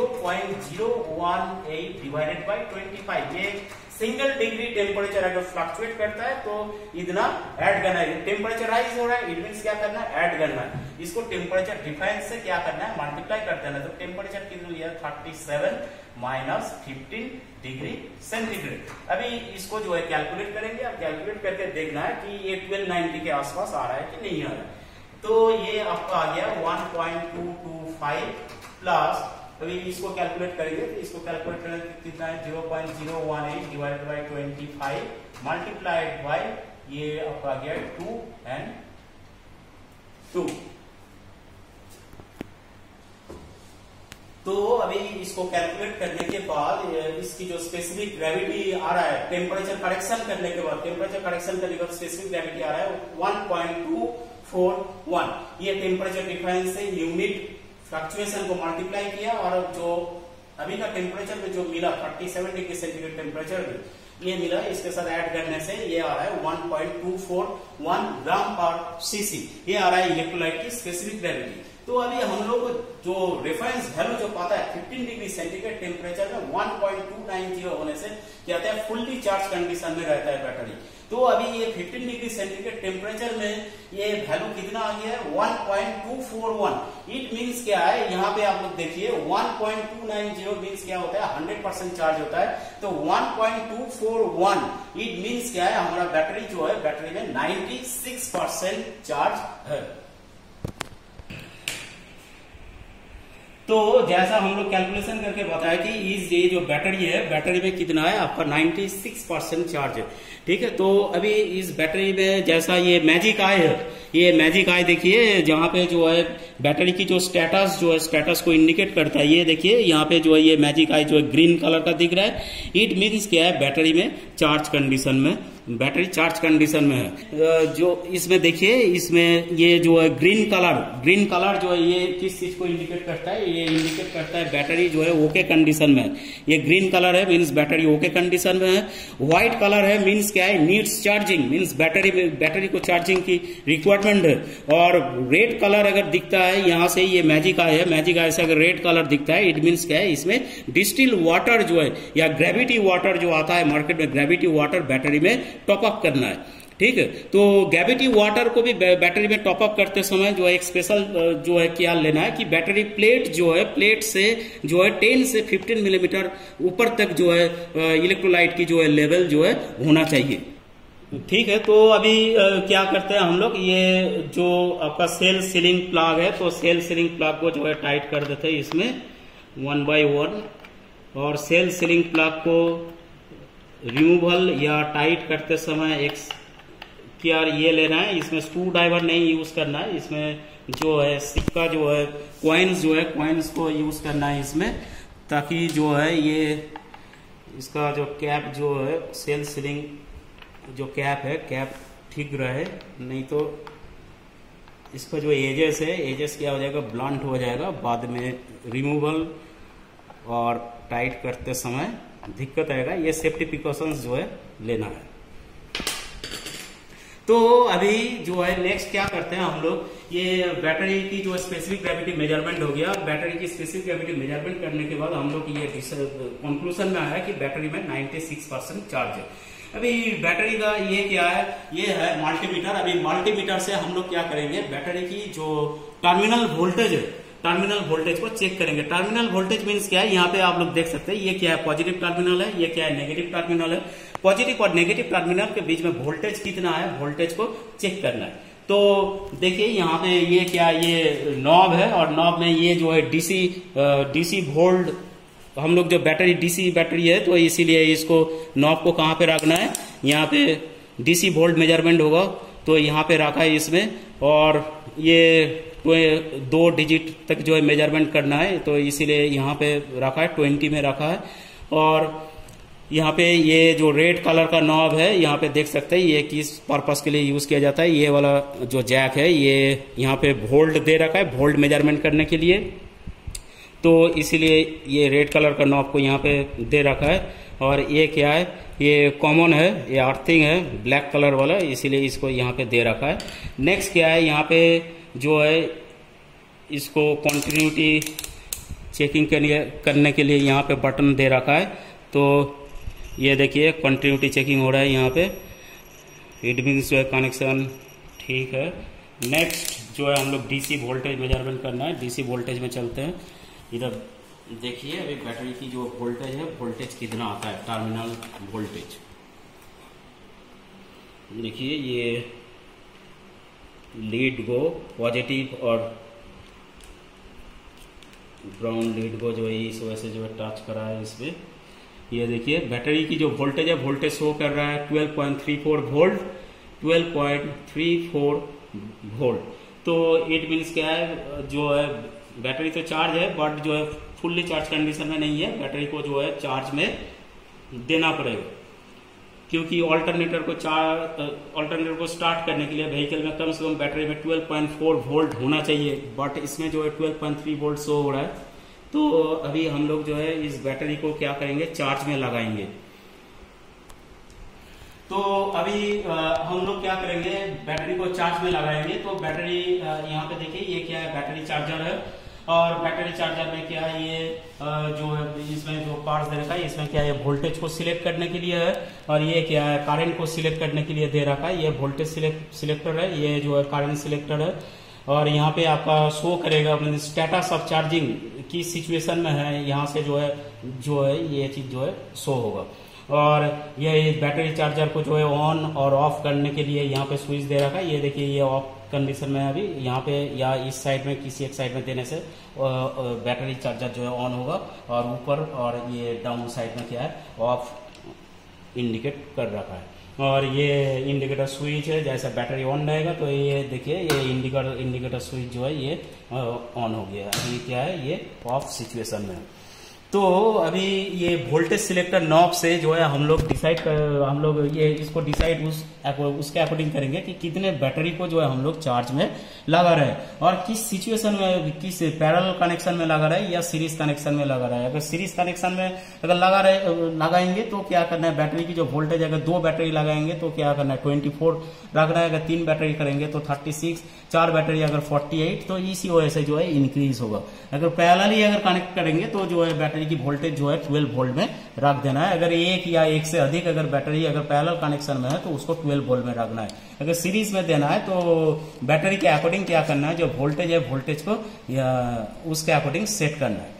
0.018 डिवाइडेड बाय 25। ये सिंगल डिग्री टेम्परेचर अगर फ्लक्चुएट करता है तो इतना ऐड करना है। टेम्परेचर राइज हो रहा है, इट मीन्स क्या करना है, ऐड करना है। इसको टेम्परेचर डिफरेंस से क्या करना है, मल्टीप्लाई कर देना। तो टेम्परेचर कितना है 37 माइनस 15 डिग्री सेंटीग्रेड। अभी इसको जो है कैलकुलेट करेंगे और कैलकुलेट करके देखना है कि ये 1290 के आसपास आ रहा है कि नहीं आ रहा है। तो ये आपका आ गया 1.225 प्लस, अभी इसको कैलकुलेट करेंगे तो इसको कैलकुलेट करेंगे कितना है 0.018 डिवाइडेड बाय 25 मल्टीप्लाइड बाय ये आपका आ गया 2 and 2। तो अभी इसको कैलकुलेट करने के बाद इसकी जो स्पेसिफिक ग्रेविटी आ रहा है, टेम्परेचर करेक्शन करने के बाद, स्पेसिफिक ग्रेविटी आ रहा है 1.241। ये टेम्परेचर डिफरेंस से यूनिट फ्लक्चुएशन को मल्टीप्लाई किया और जो अभी का टेम्परेचर में जो मिला 37 डिग्री सेंटीग्रेड टेम्परेचर में ये मिला, इसके साथ ऐड करने से ये आ रहा है 1.241 ग्राम पर सीसी। ये आ रहा है इलेक्ट्रोलाइट की स्पेसिफिक ग्रेविटी। तो अभी हम लोग जो रेफरेंस वैल्यू जो पाता है 15 डिग्री सेंटीग्रेड टेम्परेचर में 1290 होने से क्या होता है, फुल्ली चार्ज कंडीशन में रहता है बैटरी। तो अभी ये 15 डिग्री सेंटीग्रेड टेम्परेचर में ये वैल्यू कितना आ गया है 1.241। इट मीन्स क्या है, यहाँ पे आप लोग देखिए 1.290 मीन्स क्या होता है 100% चार्ज होता है। तो 1.241 इट मीन्स क्या है, हमारा बैटरी जो है बैटरी में 96% चार्ज है। तो जैसा हम लोग कैलकुलेशन करके बताया कि ये जो बैटरी है, बैटरी में कितना है आपका 96% चार्ज है। ठीक है, तो अभी इस बैटरी में जैसा ये मैजिक आई है, ये मैजिक आई देखिए जहाँ पे जो है बैटरी की जो स्टेटस स्टेटस को इंडिकेट करता है। ये देखिए यहाँ पे जो है ये मैजिक आई जो है ग्रीन कलर का दिख रहा है। इट मीन्स क्या है, बैटरी में चार्ज कंडीशन में, बैटरी चार्ज कंडीशन में है। जो इसमें देखिए, इसमें ये जो है ग्रीन कलर जो है ये किस चीज को इंडिकेट करता है, ये इंडिकेट करता है बैटरी जो है ओके कंडीशन में है। ये ग्रीन कलर है मीन्स बैटरी ओके कंडीशन में है। व्हाइट कलर है मीन्स क्या है, नीड्स चार्जिंग, मीन्स बैटरी को चार्जिंग की रिक्वायरमेंट है। और रेड कलर अगर दिखता है यहाँ से, ये मैजिक आई है, मैजिक आई से अगर रेड कलर दिखता है इट मीन्स क्या है, इसमें डिस्टिल वाटर जो है या ग्रेविटी वाटर जो आता है मार्केट में, ग्रेविटी वाटर बैटरी में टॉप अप करना है। ठीक है, तो ग्रेविटी वाटर को भी बैटरी में टॉप अप करते समय जो है एक स्पेशल जो है क्या लेना है कि बैटरी प्लेट जो है, प्लेट से जो है 10 से 15 मिलीमीटर ऊपर तक जो है इलेक्ट्रोलाइट की जो है लेवल जो है होना चाहिए। ठीक है, तो अभी क्या करते हैं हम लोग, ये जो आपका सेल सीलिंग प्लग है, तो सेल सीलिंग प्लग को जो है टाइट कर देते हैं इसमें 1 by 1। और सेल सीलिंग प्लग को रिमूवल या टाइट करते समय एक केयर ये लेना है, इसमें स्क्रू ड्राइवर नहीं यूज करना है, इसमें जो है सिक्का जो है कॉइन्स को यूज करना है इसमें, ताकि जो है ये इसका जो कैप जो है, सेल सीलिंग जो कैप है, कैप ठीक रहे, नहीं तो इसका जो एजेस है, एजेस क्या हो जाएगा, ब्लंट हो जाएगा, बाद में रिमूवल और टाइट करते समय दिक्कत आएगा। ये सेफ्टी प्रिकॉशंस जो है लेना है। तो अभी जो है नेक्स्ट क्या करते हैं हम लोग, ये बैटरी की जो स्पेसिफिक ग्रेविटी मेजरमेंट हो गया। बैटरी की स्पेसिफिक ग्रेविटी मेजरमेंट करने के बाद हम लोग ये कंक्लूजन में आया कि बैटरी में 96% चार्ज है। अभी बैटरी का ये क्या है, ये है मल्टीमीटर। अभी मल्टीमीटर से हम लोग क्या करेंगे, बैटरी की जो टर्मिनल वोल्टेज है, टर्मिनल वोल्टेज को चेक करेंगे। टर्मिनल वोल्टेज मीन्स क्या है, यहाँ पे आप लोग देख सकते हैं, ये क्या है, पॉजिटिव टर्मिनल है, ये क्या है, नेगेटिव टर्मिनल है। पॉजिटिव और नेगेटिव टर्मिनल के बीच में वोल्टेज कितना है, वोल्टेज को चेक करना है। तो देखिए यहाँ पे ये क्या, ये नॉब है और नॉब में ये जो है डीसी वोल्ट, हम लोग जो बैटरी डीसी बैटरी है तो इसीलिए इसको नॉब को कहाँ पे रखना है, यहाँ पे डीसी वोल्ट मेजरमेंट होगा तो यहाँ पे रखा है इसमें। और ये 2 डिजिट तक जो है मेजरमेंट करना है तो इसीलिए यहाँ पे रखा है, 20 में रखा है। और यहाँ पे ये जो रेड कलर का नॉब है, यहाँ पे देख सकते हैं ये किस पर्पस के लिए यूज किया जाता है। ये वाला जो जैक है ये यहाँ पे वोल्ट दे रखा है, वोल्ट मेजरमेंट करने के लिए, तो इसीलिए ये रेड कलर का नॉब को यहाँ पे दे रखा है। और ये क्या है, ये कॉमन है, ये अर्थिंग है ब्लैक कलर वाला, इसीलिए इसको यहाँ पे दे रखा है। नेक्स्ट क्या है, यहाँ पे जो है इसको कंटिन्यूटी चेकिंग करने के लिए यहाँ पे बटन दे रखा है। तो ये देखिए कंटिन्यूटी चेकिंग हो रहा है यहाँ पे, इट मीन्स जो है कनेक्शन ठीक है। नेक्स्ट जो है हम लोग डीसी वोल्टेज मेजरमेंट करना है, डीसी वोल्टेज में चलते हैं। इधर देखिए अभी बैटरी की जो वोल्टेज है, वोल्टेज कितना आता है, टर्मिनल वोल्टेज देखिए, ये लीड गो पॉजिटिव और ग्राउंड लीड गो जो है इस वजह से जो है टच करा है इसमें। ये देखिए बैटरी की जो वोल्टेज है, वोल्टेज शो कर रहा है 12.34 वोल्ट। 12.34 वोल्ट। तो इट मीन्स क्या है, जो है बैटरी तो चार्ज है बट जो है फुल्ली चार्ज कंडीशन में नहीं है, बैटरी को जो है चार्ज में देना पड़ेगा, क्योंकि ऑल्टरनेटर को स्टार्ट करने के लिए व्हीकल में कम से कम बैटरी में 12.4 वोल्ट होना चाहिए, बट इसमें जो है 12.3 वोल्ट शो हो रहा है। तो अभी हम लोग जो है इस बैटरी को क्या करेंगे, चार्ज में लगाएंगे। तो अभी हम लोग क्या करेंगे, बैटरी को चार्ज में लगाएंगे। तो बैटरी यहाँ पे देखिए ये क्या है, बैटरी चार्जर है, और बैटरी चार्जर में क्या है, ये जो है इसमें जो पार्ट्स दे रखा है, इसमें क्या है, वोल्टेज को सिलेक्ट करने के लिए है, और ये क्या है, करंट को सिलेक्ट करने के लिए दे रखा है। ये वोल्टेज सिलेक्टर है, ये जो है करंट सिलेक्टर है, और यहाँ पे आपका शो करेगा स्टेटस ऑफ चार्जिंग की सिचुएशन में है, यहाँ से जो है ये चीज जो है शो होगा। और ये बैटरी चार्जर को जो है ऑन और ऑफ करने के लिए यहाँ पे स्विच दे रखा है। ये देखिए ये ऑफ कंडीशन में है अभी, यहाँ पे या इस साइड में किसी एक साइड में देने से बैटरी चार्जर जो है ऑन होगा, और ऊपर और ये डाउन साइड में क्या है, ऑफ इंडिकेट कर रखा है। और ये इंडिकेटर स्विच है, जैसे बैटरी ऑन रहेगा तो ये देखिए ये इंडिकेटर स्विच जो है ये ऑन हो गया। अभी क्या है, ये ऑफ सिचुएशन में है। तो अभी ये वोल्टेज सिलेक्टर नॉब से जो है हम लोग ये इसको डिसाइड उसके अकॉर्डिंग करेंगे कि कितने बैटरी को जो है हम लोग चार्ज में लगा रहे हैं, और किस सिचुएशन में, किस पैरेलल कनेक्शन में लगा रहे हैं या सीरीज कनेक्शन में लगा रहे हैं। अगर सीरीज कनेक्शन में अगर लगाएंगे तो क्या करना है, बैटरी की जो वोल्टेज, अगर 2 बैटरी लगाएंगे तो क्या करना है 24 रखना है, अगर 3 बैटरी करेंगे तो 36, 4 बैटरी अगर 48, तो इसी वजह से जो है इंक्रीज होगा। अगर पैरेलली अगर कनेक्ट करेंगे तो जो है बैटरी की वोल्टेज जो है 12 वोल्ट में रख देना है। अगर एक या एक से अधिक अगर बैटरी अगर पैरेलल कनेक्शन में है तो उसको 12 वोल्ट में रखना है। अगर सीरीज में देना है तो बैटरी के अकॉर्डिंग क्या करना है, जो वोल्टेज है वोल्टेज को उसके अकॉर्डिंग सेट करना है।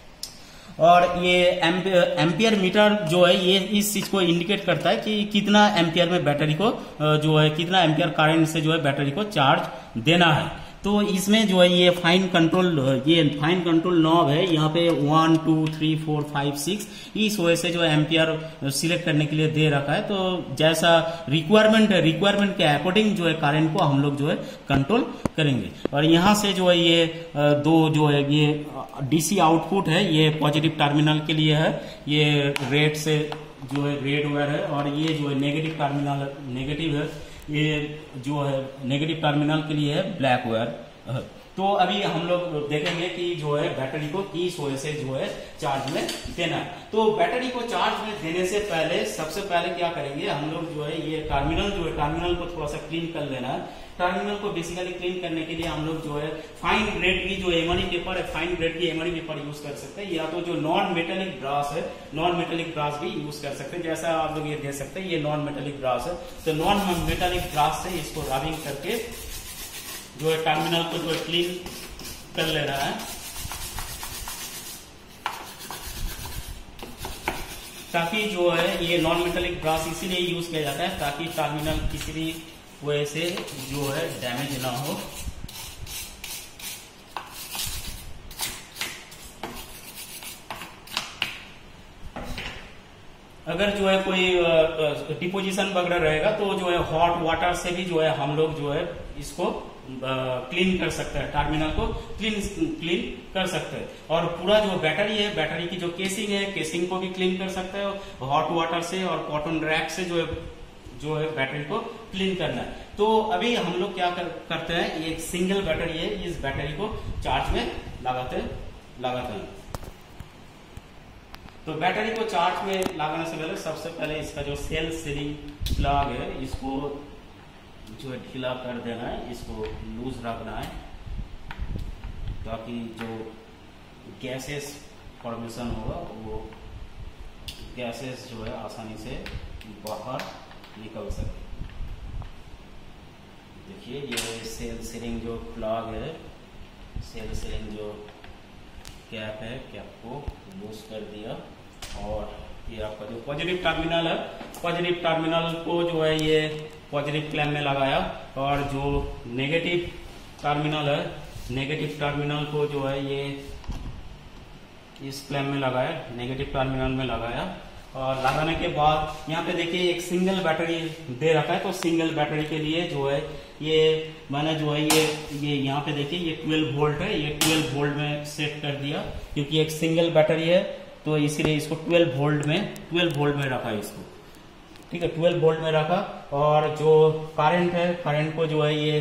और ये एम्पियर मीटर जो है ये इस चीज को इंडिकेट करता है कि कितना एम्पियर में बैटरी को जो है, कितना एम्पियर करंट से जो है बैटरी को चार्ज देना है। तो इसमें जो है ये फाइन कंट्रोल नॉब है, यहाँ पे 1 2 3 4 5 6 इस वजह से जो है एम्पियर सिलेक्ट करने के लिए दे रखा है। तो जैसा रिक्वायरमेंट है, रिक्वायरमेंट के अकॉर्डिंग जो है करंट को हम लोग जो है कंट्रोल करेंगे। और यहाँ से जो है ये दो जो है ये डीसी आउटपुट है, ये पॉजिटिव टर्मिनल के लिए है, ये रेड से जो है रेड वायर है, और ये जो है नेगेटिव है, ये जो है नेगेटिव टर्मिनल के लिए है ब्लैक वायर। तो अभी हम लोग देखेंगे कि जो है बैटरी को किस वजह से जो है चार्ज में देना है। तो बैटरी को चार्ज में देने से पहले सबसे पहले क्या करेंगे हम लोग, जो है ये टर्मिनल को थोड़ा सा क्लीन कर लेना है। टर्मिनल को बेसिकली क्लीन करने के लिए हम लोग जो है फाइन ग्रेड की जो एमआरई पेपर है, फाइन ग्रेड की एमआरई पेपर यूज कर सकते हैं, या तो जो नॉन मेटेलिक ब्रास है, नॉन मेटेलिक ब्रास भी यूज कर सकते हैं। जैसा आप लोग ये देख सकते हैं, ये नॉन मेटेलिक ब्रास है, तो नॉन मेटेलिक ब्रास से इसको रबिंग करके जो है टर्मिनल को जो है क्लीन कर लेना है, ताकि जो है ये नॉन मेटेलिक ब्रास इसीलिए यूज किया जाता है ताकि टर्मिनल किसी भी वजह से जो है डैमेज ना हो। अगर जो है कोई डिपोजिशन वगैरह रहेगा तो जो है हॉट वाटर से भी जो है हम लोग जो है इसको क्लीन कर सकते हैं, टर्मिनल को क्लीन कर सकते हैं। और पूरा जो बैटरी है, बैटरी की जो केसिंग है, केसिंग को भी क्लीन कर सकते हैं हॉट वाटर से, और कॉटन रैक से जो है बैटरी को क्लीन करना है। तो अभी हम लोग क्या करते हैं, एक सिंगल बैटरी है, इस बैटरी को चार्ज में लगाते हैं। तो बैटरी को चार्ज में लगाने से पहले सबसे पहले इसका जो सेल सीलिंग प्लग है इसको जो है ढीला कर देना है, इसको लूज रखना है, ताकि जो गैसेस फॉर्मेशन होगा वो गैसेस जो है आसानी से बाहर निकल सके। देखिए ये सेल सीलिंग जो प्लग है, सेल सीलिंग जो कैप है, कैप को लूज कर दिया, और ये आपका जो पॉजिटिव टर्मिनल है, पॉजिटिव टर्मिनल को जो है ये पॉजिटिव क्लैम्प में लगाया, और जो नेगेटिव टर्मिनल है, नेगेटिव टर्मिनल को जो है ये इस क्लैम्प में लगाया, नेगेटिव टर्मिनल में लगाया, और लगाने के बाद यहाँ पे देखिए एक सिंगल बैटरी दे रखा है, तो सिंगल बैटरी के लिए जो है ये मैंने जो है ये यहाँ पे देखिए ये 12 वोल्ट है, ये 12 वोल्ट में सेट कर दिया क्योंकि एक सिंगल बैटरी है, तो इसीलिए इसको 12 वोल्ट में रखा है इसको, ठीक है, 12 वोल्ट में रखा। और जो करंट है, करंट को जो है ये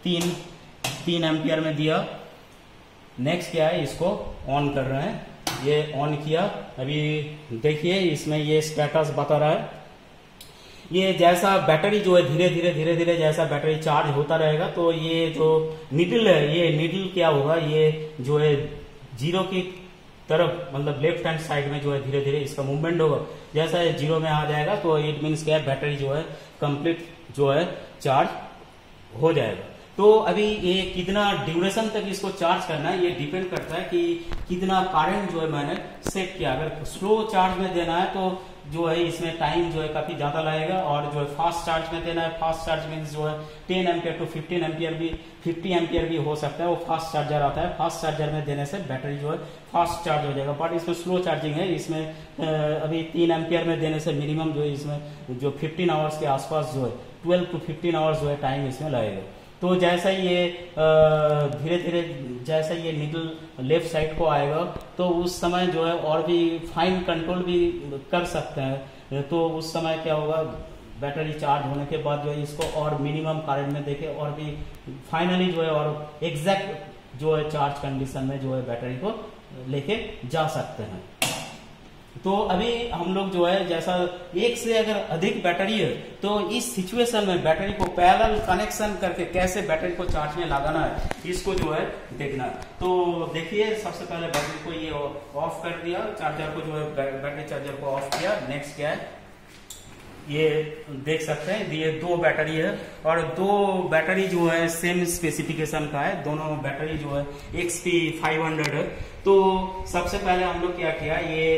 3 एम्पियर में दिया। नेक्स्ट क्या है, इसको ऑन कर रहे हैं, ये ऑन किया। अभी देखिए इसमें ये स्टेटस बता रहा है, ये जैसा बैटरी जो है धीरे धीरे जैसा बैटरी चार्ज होता रहेगा, तो ये जो नीडल है, ये नीडल क्या होगा, ये जो है जीरो की तरफ मतलब लेफ्ट हैंड साइड में जो है धीरे धीरे इसका मूवमेंट होगा। जैसा ये जीरो में आ जाएगा तो इट मीन्स क्या है, बैटरी जो है कंप्लीट जो है चार्ज हो जाएगा। तो अभी ये कितना ड्यूरेशन तक इसको चार्ज करना है, ये डिपेंड करता है कि कितना करंट जो है मैंने सेट किया। अगर स्लो चार्ज में देना है तो जो है इसमें टाइम जो है काफी ज्यादा लगेगा, और जो है फास्ट चार्ज में देना है, फास्ट चार्ज मीन्स जो है 10 एम्पियर टू 15 एम्पियर भी 50 एम्पियर भी हो सकता है, वो फास्ट चार्जर आता है। फास्ट चार्जर में देने से बैटरी जो है फास्ट चार्ज हो जाएगा, बट इसमें स्लो चार्जिंग है। इसमें अभी 3 एम्पियर में देने से मिनिमम जो है इसमें जो 15 आवर्स के आसपास जो है 12 टू 15 आवर्स जो है टाइम इसमें लगेगा। तो जैसा ये धीरे धीरे जैसा ये निकल लेफ्ट साइड को आएगा, तो उस समय जो है और भी फाइन कंट्रोल भी कर सकते हैं। तो उस समय क्या होगा, बैटरी चार्ज होने के बाद जो है इसको और मिनिमम करंट में देके और भी फाइनली जो है और एग्जैक्ट जो है चार्ज कंडीशन में जो है बैटरी को लेके जा सकते हैं। तो अभी हम लोग जो है जैसा एक से अगर अधिक बैटरी है, तो इस सिचुएशन में बैटरी को पैरेलल कनेक्शन करके कैसे बैटरी को चार्ज में लगाना है, इसको जो है देखना है। तो देखिए सबसे पहले बैटरी को ये ऑफ कर दिया, चार्जर को जो है बैटरी चार्जर को ऑफ किया। नेक्स्ट क्या है, ये देख सकते हैं ये 2 बैटरी है, और 2 बैटरी जो है सेम स्पेसिफिकेशन का है। दोनों बैटरी जो है XP 500 है। तो सबसे पहले हम लोग क्या किया, ये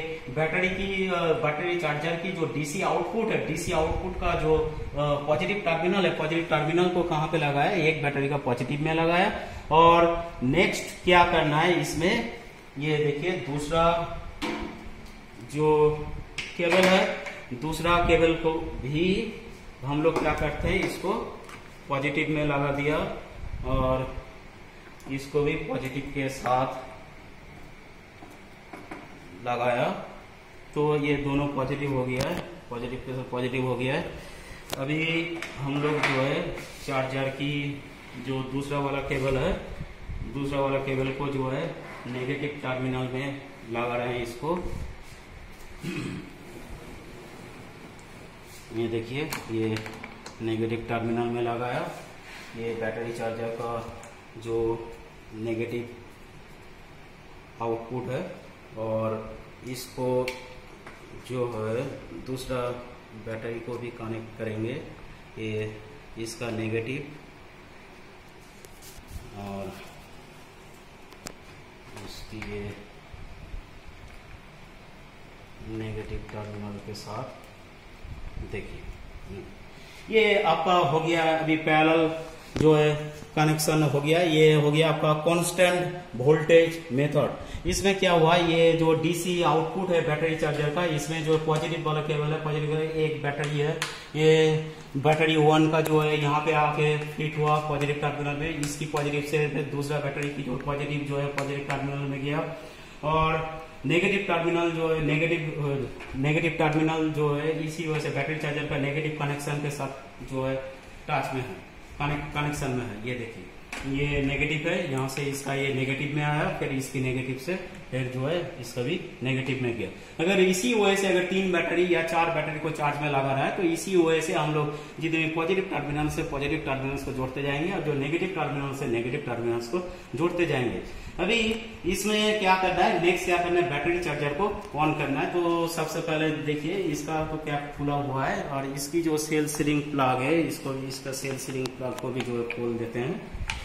बैटरी चार्जर की जो DC आउटपुट है, DC आउटपुट का जो पॉजिटिव टर्मिनल है, पॉजिटिव टर्मिनल को कहाँ पे लगाया, एक बैटरी का पॉजिटिव में लगाया। और नेक्स्ट क्या करना है इसमें, ये देखिए दूसरा जो केबल है, दूसरा केबल को भी हम लोग क्या करते हैं, इसको पॉजिटिव में लगा दिया और इसको भी पॉजिटिव के साथ लगाया। तो ये दोनों पॉजिटिव हो गया है, पॉजिटिव के साथ पॉजिटिव हो गया है। अभी हम लोग जो है चार्जर की जो दूसरा वाला केबल है, दूसरा वाला केबल को जो है नेगेटिव टर्मिनल में लगा रहे हैं इसको। ये देखिए ये नेगेटिव टर्मिनल में लगाया, ये बैटरी चार्जर का जो नेगेटिव आउटपुट है, और इसको जो है दूसरा बैटरी को भी कनेक्ट करेंगे, ये इसका नेगेटिव और इसकी ये नेगेटिव टर्मिनल के साथ। देखिए ये आपका हो गया अभी पैरेलल जो है कनेक्शन हो गया। ये हो गया आपका कांस्टेंट वोल्टेज मेथड। इसमें क्या हुआ, ये जो DC आउटपुट है बैटरी चार्जर का, इसमें जो पॉजिटिव वाला केबल है, पॉजिटिव एक बैटरी है, ये बैटरी 1 का जो है यहाँ पे आके फिट हुआ पॉजिटिव टर्मिनल में। इसकी पॉजिटिव से दूसरा बैटरी की जो पॉजिटिव जो है पॉजिटिव टर्मिनल में गया, और नेगेटिव टर्मिनल जो है नेगेटिव टर्मिनल जो है इसी वजह से बैटरी चार्जर का नेगेटिव कनेक्शन के साथ जो है टच में है, कनेक्शन में है। ये देखिए ये नेगेटिव है, यहाँ से इसका ये नेगेटिव में आया, फिर इसकी नेगेटिव से फिर जो है इसका भी नेगेटिव में गया। अगर इसी वजह से अगर 3 बैटरी या 4 बैटरी को चार्ज में लगा रहा है, तो इसी वजह से हम लोग जितने पॉजिटिव टर्मिनल से पॉजिटिव टर्मिनल्स को जोड़ते जाएंगे, और जो नेगेटिव टर्मिनल से नेगेटिव टर्मिनल्स को जोड़ते जाएंगे। अभी इसमें क्या करना है, नेक्स्ट क्या करना है, बैटरी चार्जर को ऑन करना है। तो सबसे पहले देखिए इसका तो कैप खुला हुआ है, और इसकी जो सेल सीलिंग प्लग है, इसको इसका सेल सीलिंग प्लग को भी जो है खोल देते हैं।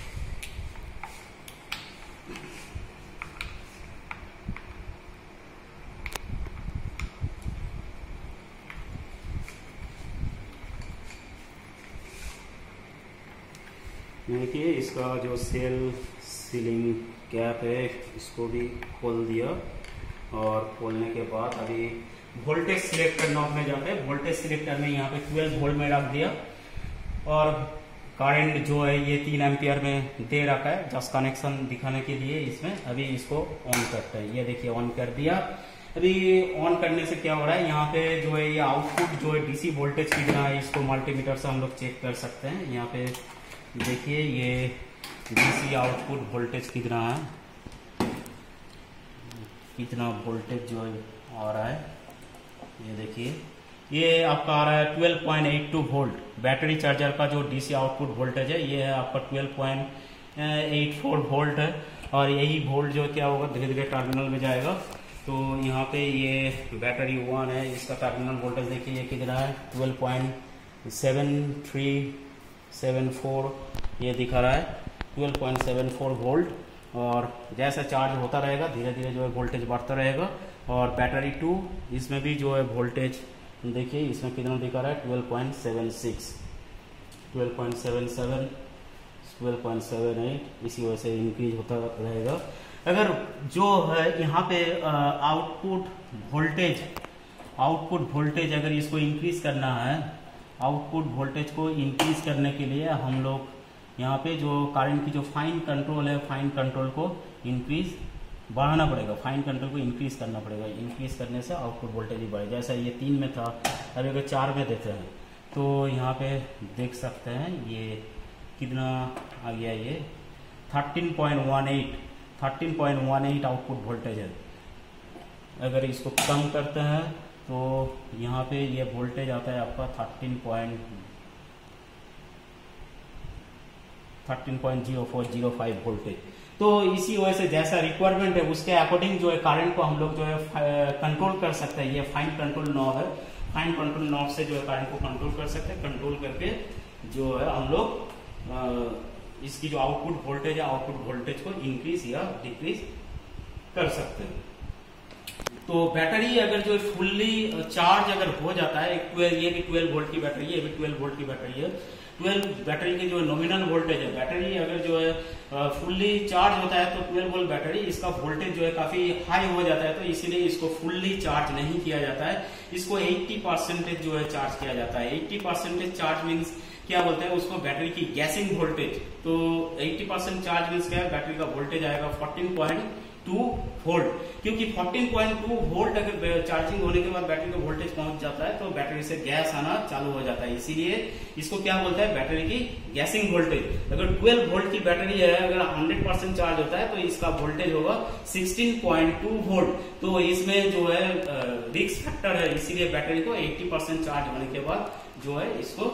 देखिए इसका जो सेल सीलिंग कैप है इसको भी खोल दिया, और खोलने के बाद अभी वोल्टेज सिलेक्टर नॉब में जाके वोल्टेज सिलेक्टर में यहाँ पे 12 वोल्ट में रख दिया और करंट जो है ये 3 एम्पियर में दे रखा है। जस्ट कनेक्शन दिखाने के लिए इसमें अभी इसको ऑन करते हैं। ये देखिए ऑन कर दिया। अभी ऑन करने से क्या हो रहा है, यहाँ पे जो है ये आउटपुट जो है डीसी वोल्टेज कितना है इसको मल्टीमीटर से हम लोग चेक कर सकते हैं। यहाँ पे देखिए ये डीसी आउटपुट वोल्टेज कितना है, कितना वोल्टेज जो है आ रहा है। ये देखिए ये आपका आ रहा है 12.82 वोल्ट। बैटरी चार्जर का जो डीसी आउटपुट वोल्टेज है ये है आपका 12.84 वोल्ट है। और यही वोल्ट जो क्या होगा धीरे धीरे टर्मिनल में जाएगा। तो यहाँ पे ये बैटरी 1 है, इसका टर्मिनल वोल्टेज देखिए ये कितना है 12.7374 ये दिखा रहा है 12.74 वोल्ट। और जैसा चार्ज होता रहेगा धीरे धीरे जो है वोल्टेज बढ़ता रहेगा। और बैटरी 2 इसमें भी जो है वोल्टेज देखिए इसमें कितना दिखा रहा है 12.76 12.77 12.78 इसी वजह से इंक्रीज होता रहेगा। अगर जो है यहाँ पे आउटपुट वोल्टेज अगर इसको इंक्रीज करना है, आउटपुट वोल्टेज को इंक्रीज करने के लिए हम लोग यहाँ पे जो करंट की जो फाइन कंट्रोल है, फाइन कंट्रोल को इंक्रीज बढ़ाना पड़ेगा, फाइन कंट्रोल को इंक्रीज करना पड़ेगा। इंक्रीज करने से आउटपुट वोल्टेज ही बढ़े। जैसा ये 3 में था, अभी अगर 4 में देते हैं तो यहाँ पे देख सकते हैं ये कितना आ गया, ये 13.18 आउटपुट वोल्टेज है। अगर इसको कम करते हैं तो यहाँ पे ये वोल्टेज आता है आपका 13.0405 वोल्टेज। तो इसी वजह से जैसा रिक्वायरमेंट है उसके अकॉर्डिंग जो है करंट को हम लोग जो है कंट्रोल कर सकते हैं। ये फाइन कंट्रोल नॉब है, फाइन कंट्रोल नॉब से जो है करंट को कंट्रोल कर सकते हैं। कंट्रोल करके जो है हम लोग इसकी जो आउटपुट वोल्टेज है, आउटपुट वोल्टेज को इंक्रीज या डिक्रीज कर सकते हैं। तो बैटरी अगर जो फुल्ली चार्ज अगर हो जाता है, ये भी 12 वोल्ट की बैटरी है, ये भी 12 वोल्ट की बैटरी है। 12 बैटरी की जो नॉमिनल वोल्टेज है, बैटरी अगर जो है फुल्ली चार्ज होता है तो 12 वोल्ट बैटरी इसका वोल्टेज जो है काफी हाई हो जाता है। तो इसीलिए इसको फुल्ली चार्ज नहीं किया जाता है, इसको 80% जो है चार्ज किया जाता है। 80% चार्ज मीन्स क्या बोलते हैं उसको, बैटरी की गैसिंग वोल्टेज। तो 80% चार्ज मीन्स क्या है, बैटरी का वोल्टेज आएगा 14.2 वोल्ट। क्योंकि 14.2 वोल्ट अगर चार्जिंग होने के बाद बैटरी का वोल्टेज पहुंच जाता है तो बैटरी से गैस आना चालू हो जाता है। इसीलिए इसको क्या बोलता है, बैटरी की गैसिंग वोल्टेज। अगर 12 वोल्ट की बैटरी है, अगर 100% चार्ज होता है तो इसका वोल्टेज होगा 16.2 वोल्ट। तो इसमें जो है रिस्क फैक्टर है, इसीलिए बैटरी को 80% चार्ज होने के बाद जो है इसको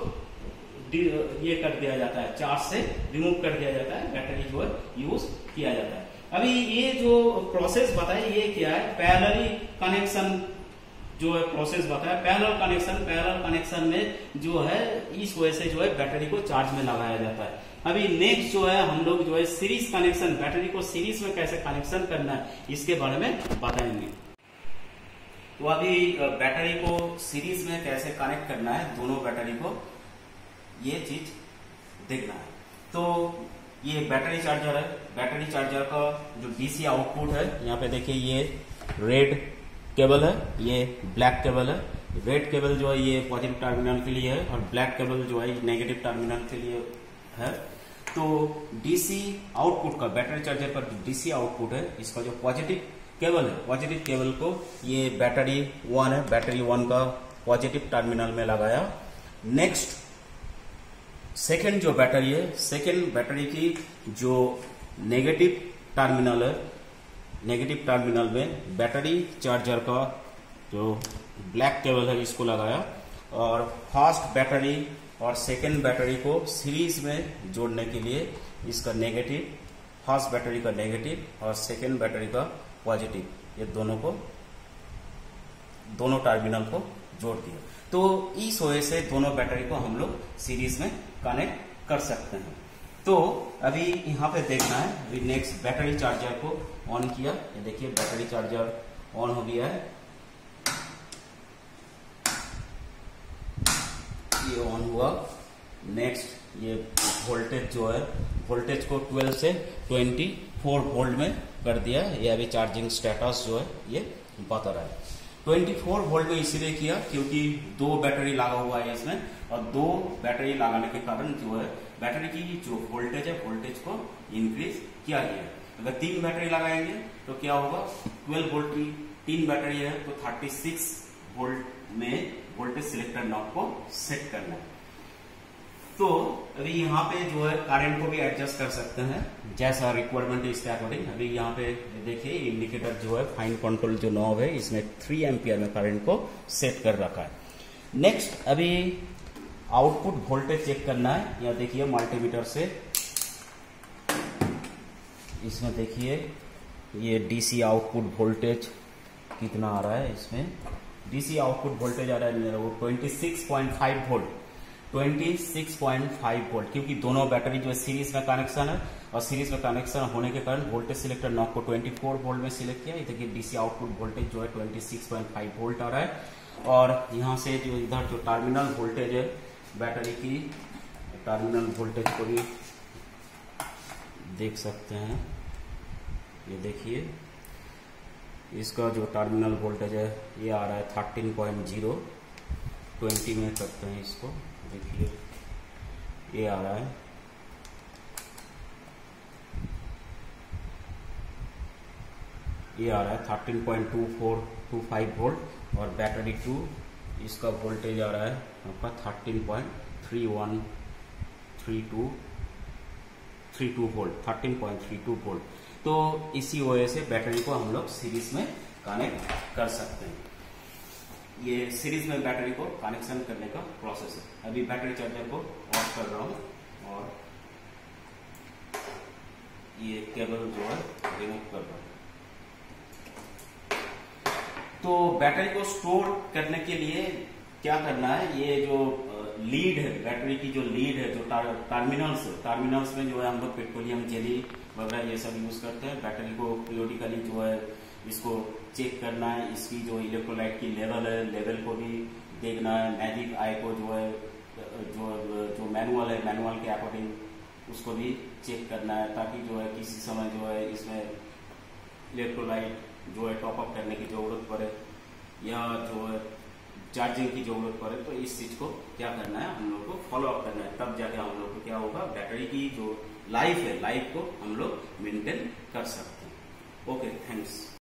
ये कर दिया जाता है, चार्ज से रिमूव कर दिया जाता है, बैटरी जो है यूज किया जाता है। अभी ये जो प्रोसेस बताया ये क्या है, पैरेलली कनेक्शन जो है प्रोसेस बताया। पैरेलल कनेक्शन में जो है इस वजह से जो है बैटरी को चार्ज में लगाया जाता है। अभी नेक्स्ट जो है हम लोग जो है सीरीज कनेक्शन, बैटरी को सीरीज में कैसे कनेक्शन करना है इसके बारे में बताएंगे। तो अभी बैटरी को सीरीज में कैसे कनेक्ट करना है, दोनों बैटरी को, ये चीज देखना है। तो ये बैटरी चार्जर है, बैटरी चार्जर का जो डीसी आउटपुट है, यहाँ पे देखिए ये रेड केबल है, ये ब्लैक केबल है। रेड केबल जो है ये पॉजिटिव टर्मिनल के लिए है और ब्लैक केबल जो है नेगेटिव टर्मिनल के लिए है। तो डीसी आउटपुट का, बैटरी चार्जर का डीसी आउटपुट है, इसका जो पॉजिटिव केबल है, पॉजिटिव केबल को ये बैटरी 1 है, बैटरी 1 का पॉजिटिव टर्मिनल में लगाया। नेक्स्ट सेकेंड जो बैटरी है, सेकेंड बैटरी की जो नेगेटिव टर्मिनल है, नेगेटिव टर्मिनल में बैटरी चार्जर का जो ब्लैक केबल है इसको लगाया। और फर्स्ट बैटरी और सेकेंड बैटरी को सीरीज में जोड़ने के लिए इसका नेगेटिव, फर्स्ट बैटरी का नेगेटिव और सेकेंड बैटरी का पॉजिटिव, ये दोनों टर्मिनल को जोड़ दिया। तो इस वजह से दोनों बैटरी को हम लोग सीरीज में कनेक्ट कर सकते हैं। तो अभी यहाँ पे देखना है, अभी नेक्स्ट बैटरी चार्जर को ऑन किया, ये देखिए बैटरी चार्जर ऑन हो गया है, ये ऑन हुआ। नेक्स्ट ये वोल्टेज जो है, वोल्टेज को 12 से 24 वोल्ट में कर दिया, ये अभी चार्जिंग स्टेटस जो है ये बता रहा है। 24 वोल्ट में इसीलिए किया क्योंकि 2 बैटरी लगा हुआ है इसमें, और 2 बैटरी लगाने के कारण जो है बैटरी की जो वोल्टेज है वोल्टेज को इंक्रीज किया गया है। अगर 3 बैटरी लगाएंगे तो क्या होगा, 12 वोल्ट की 3 बैटरी है तो 36 वोल्ट में वोल्टेज सिलेक्टर नॉब को सेट करना है। तो अभी यहाँ पे जो है करंट को भी एडजस्ट कर सकते हैं जैसा रिक्वायरमेंट है इसके अकॉर्डिंग। अभी यहाँ पे देखिए इंडिकेटर जो है फाइन कंट्रोल जो नॉब है इसमें 3 एम्पियर में करंट को सेट कर रखा है। नेक्स्ट अभी आउटपुट वोल्टेज चेक करना है। यहाँ देखिए मल्टीमीटर से इसमें देखिए ये डीसी आउटपुट वोल्टेज कितना आ रहा है। इसमें डीसी आउटपुट वोल्टेज आ रहा है मेरा वो 26.5 वोल्ट, 26.5 वोल्ट, क्योंकि दोनों बैटरी जो है सीरीज में कनेक्शन है और सीरीज में कनेक्शन होने के कारण वोल्टेज सिलेक्टर नॉब को 24 वोल्ट में सिलेक्ट किया। देखिए डीसी आउटपुट वोल्टेज जो है 26.5 वोल्ट आ रहा है। और यहाँ से जो इधर जो टर्मिनल वोल्टेज है बैटरी की, टर्मिनल वोल्टेज को भी देख सकते हैं। ये देखिए इसका जो टर्मिनल वोल्टेज है ये आ रहा है 13.0, 20 में करते हैं इसको। देखिए ये आ रहा है, ये आ रहा है 13.2425 वोल्ट, और बैटरी 2 इसका वोल्टेज आ रहा है आपका 13.3132 वोल्ट, 13.32 वोल्ट। तो इसी वजह से बैटरी को हम लोग सीरीज में कनेक्ट कर सकते हैं। ये सीरीज में बैटरी को कनेक्शन करने का प्रोसेस है। अभी बैटरी चार्जर को ऑफ कर रहा हूं और ये केबल जो है रिमूव कर रहा हूं। तो बैटरी को स्टोर करने के लिए क्या करना है, ये जो लीड है बैटरी की, जो लीड है जो टर्मिनल्स में जो है हम लोग पेट्रोलियम जेली वगैरह ये सब यूज करते हैं। बैटरी को पीरियोडिकली जो है इसको चेक करना है, इसकी जो इलेक्ट्रोलाइट की लेवल है लेवल को भी देखना है। मैजिक आई को जो है जो मैनुअल है मैनुअल के अकॉर्डिंग उसको भी चेक करना है, ताकि जो है किसी समय जो है इसमें इलेक्ट्रोलाइट जो है टॉपअप करने की जरूरत पड़े या जो है चार्जिंग की जरूरत पड़े तो इस चीज को क्या करना है हम लोग को फॉलो अप करना है। तब जाके हम लोग को क्या होगा, बैटरी की जो लाइफ है लाइफ को हम लोग मेंटेन कर सकते हैं। Okay, thanks.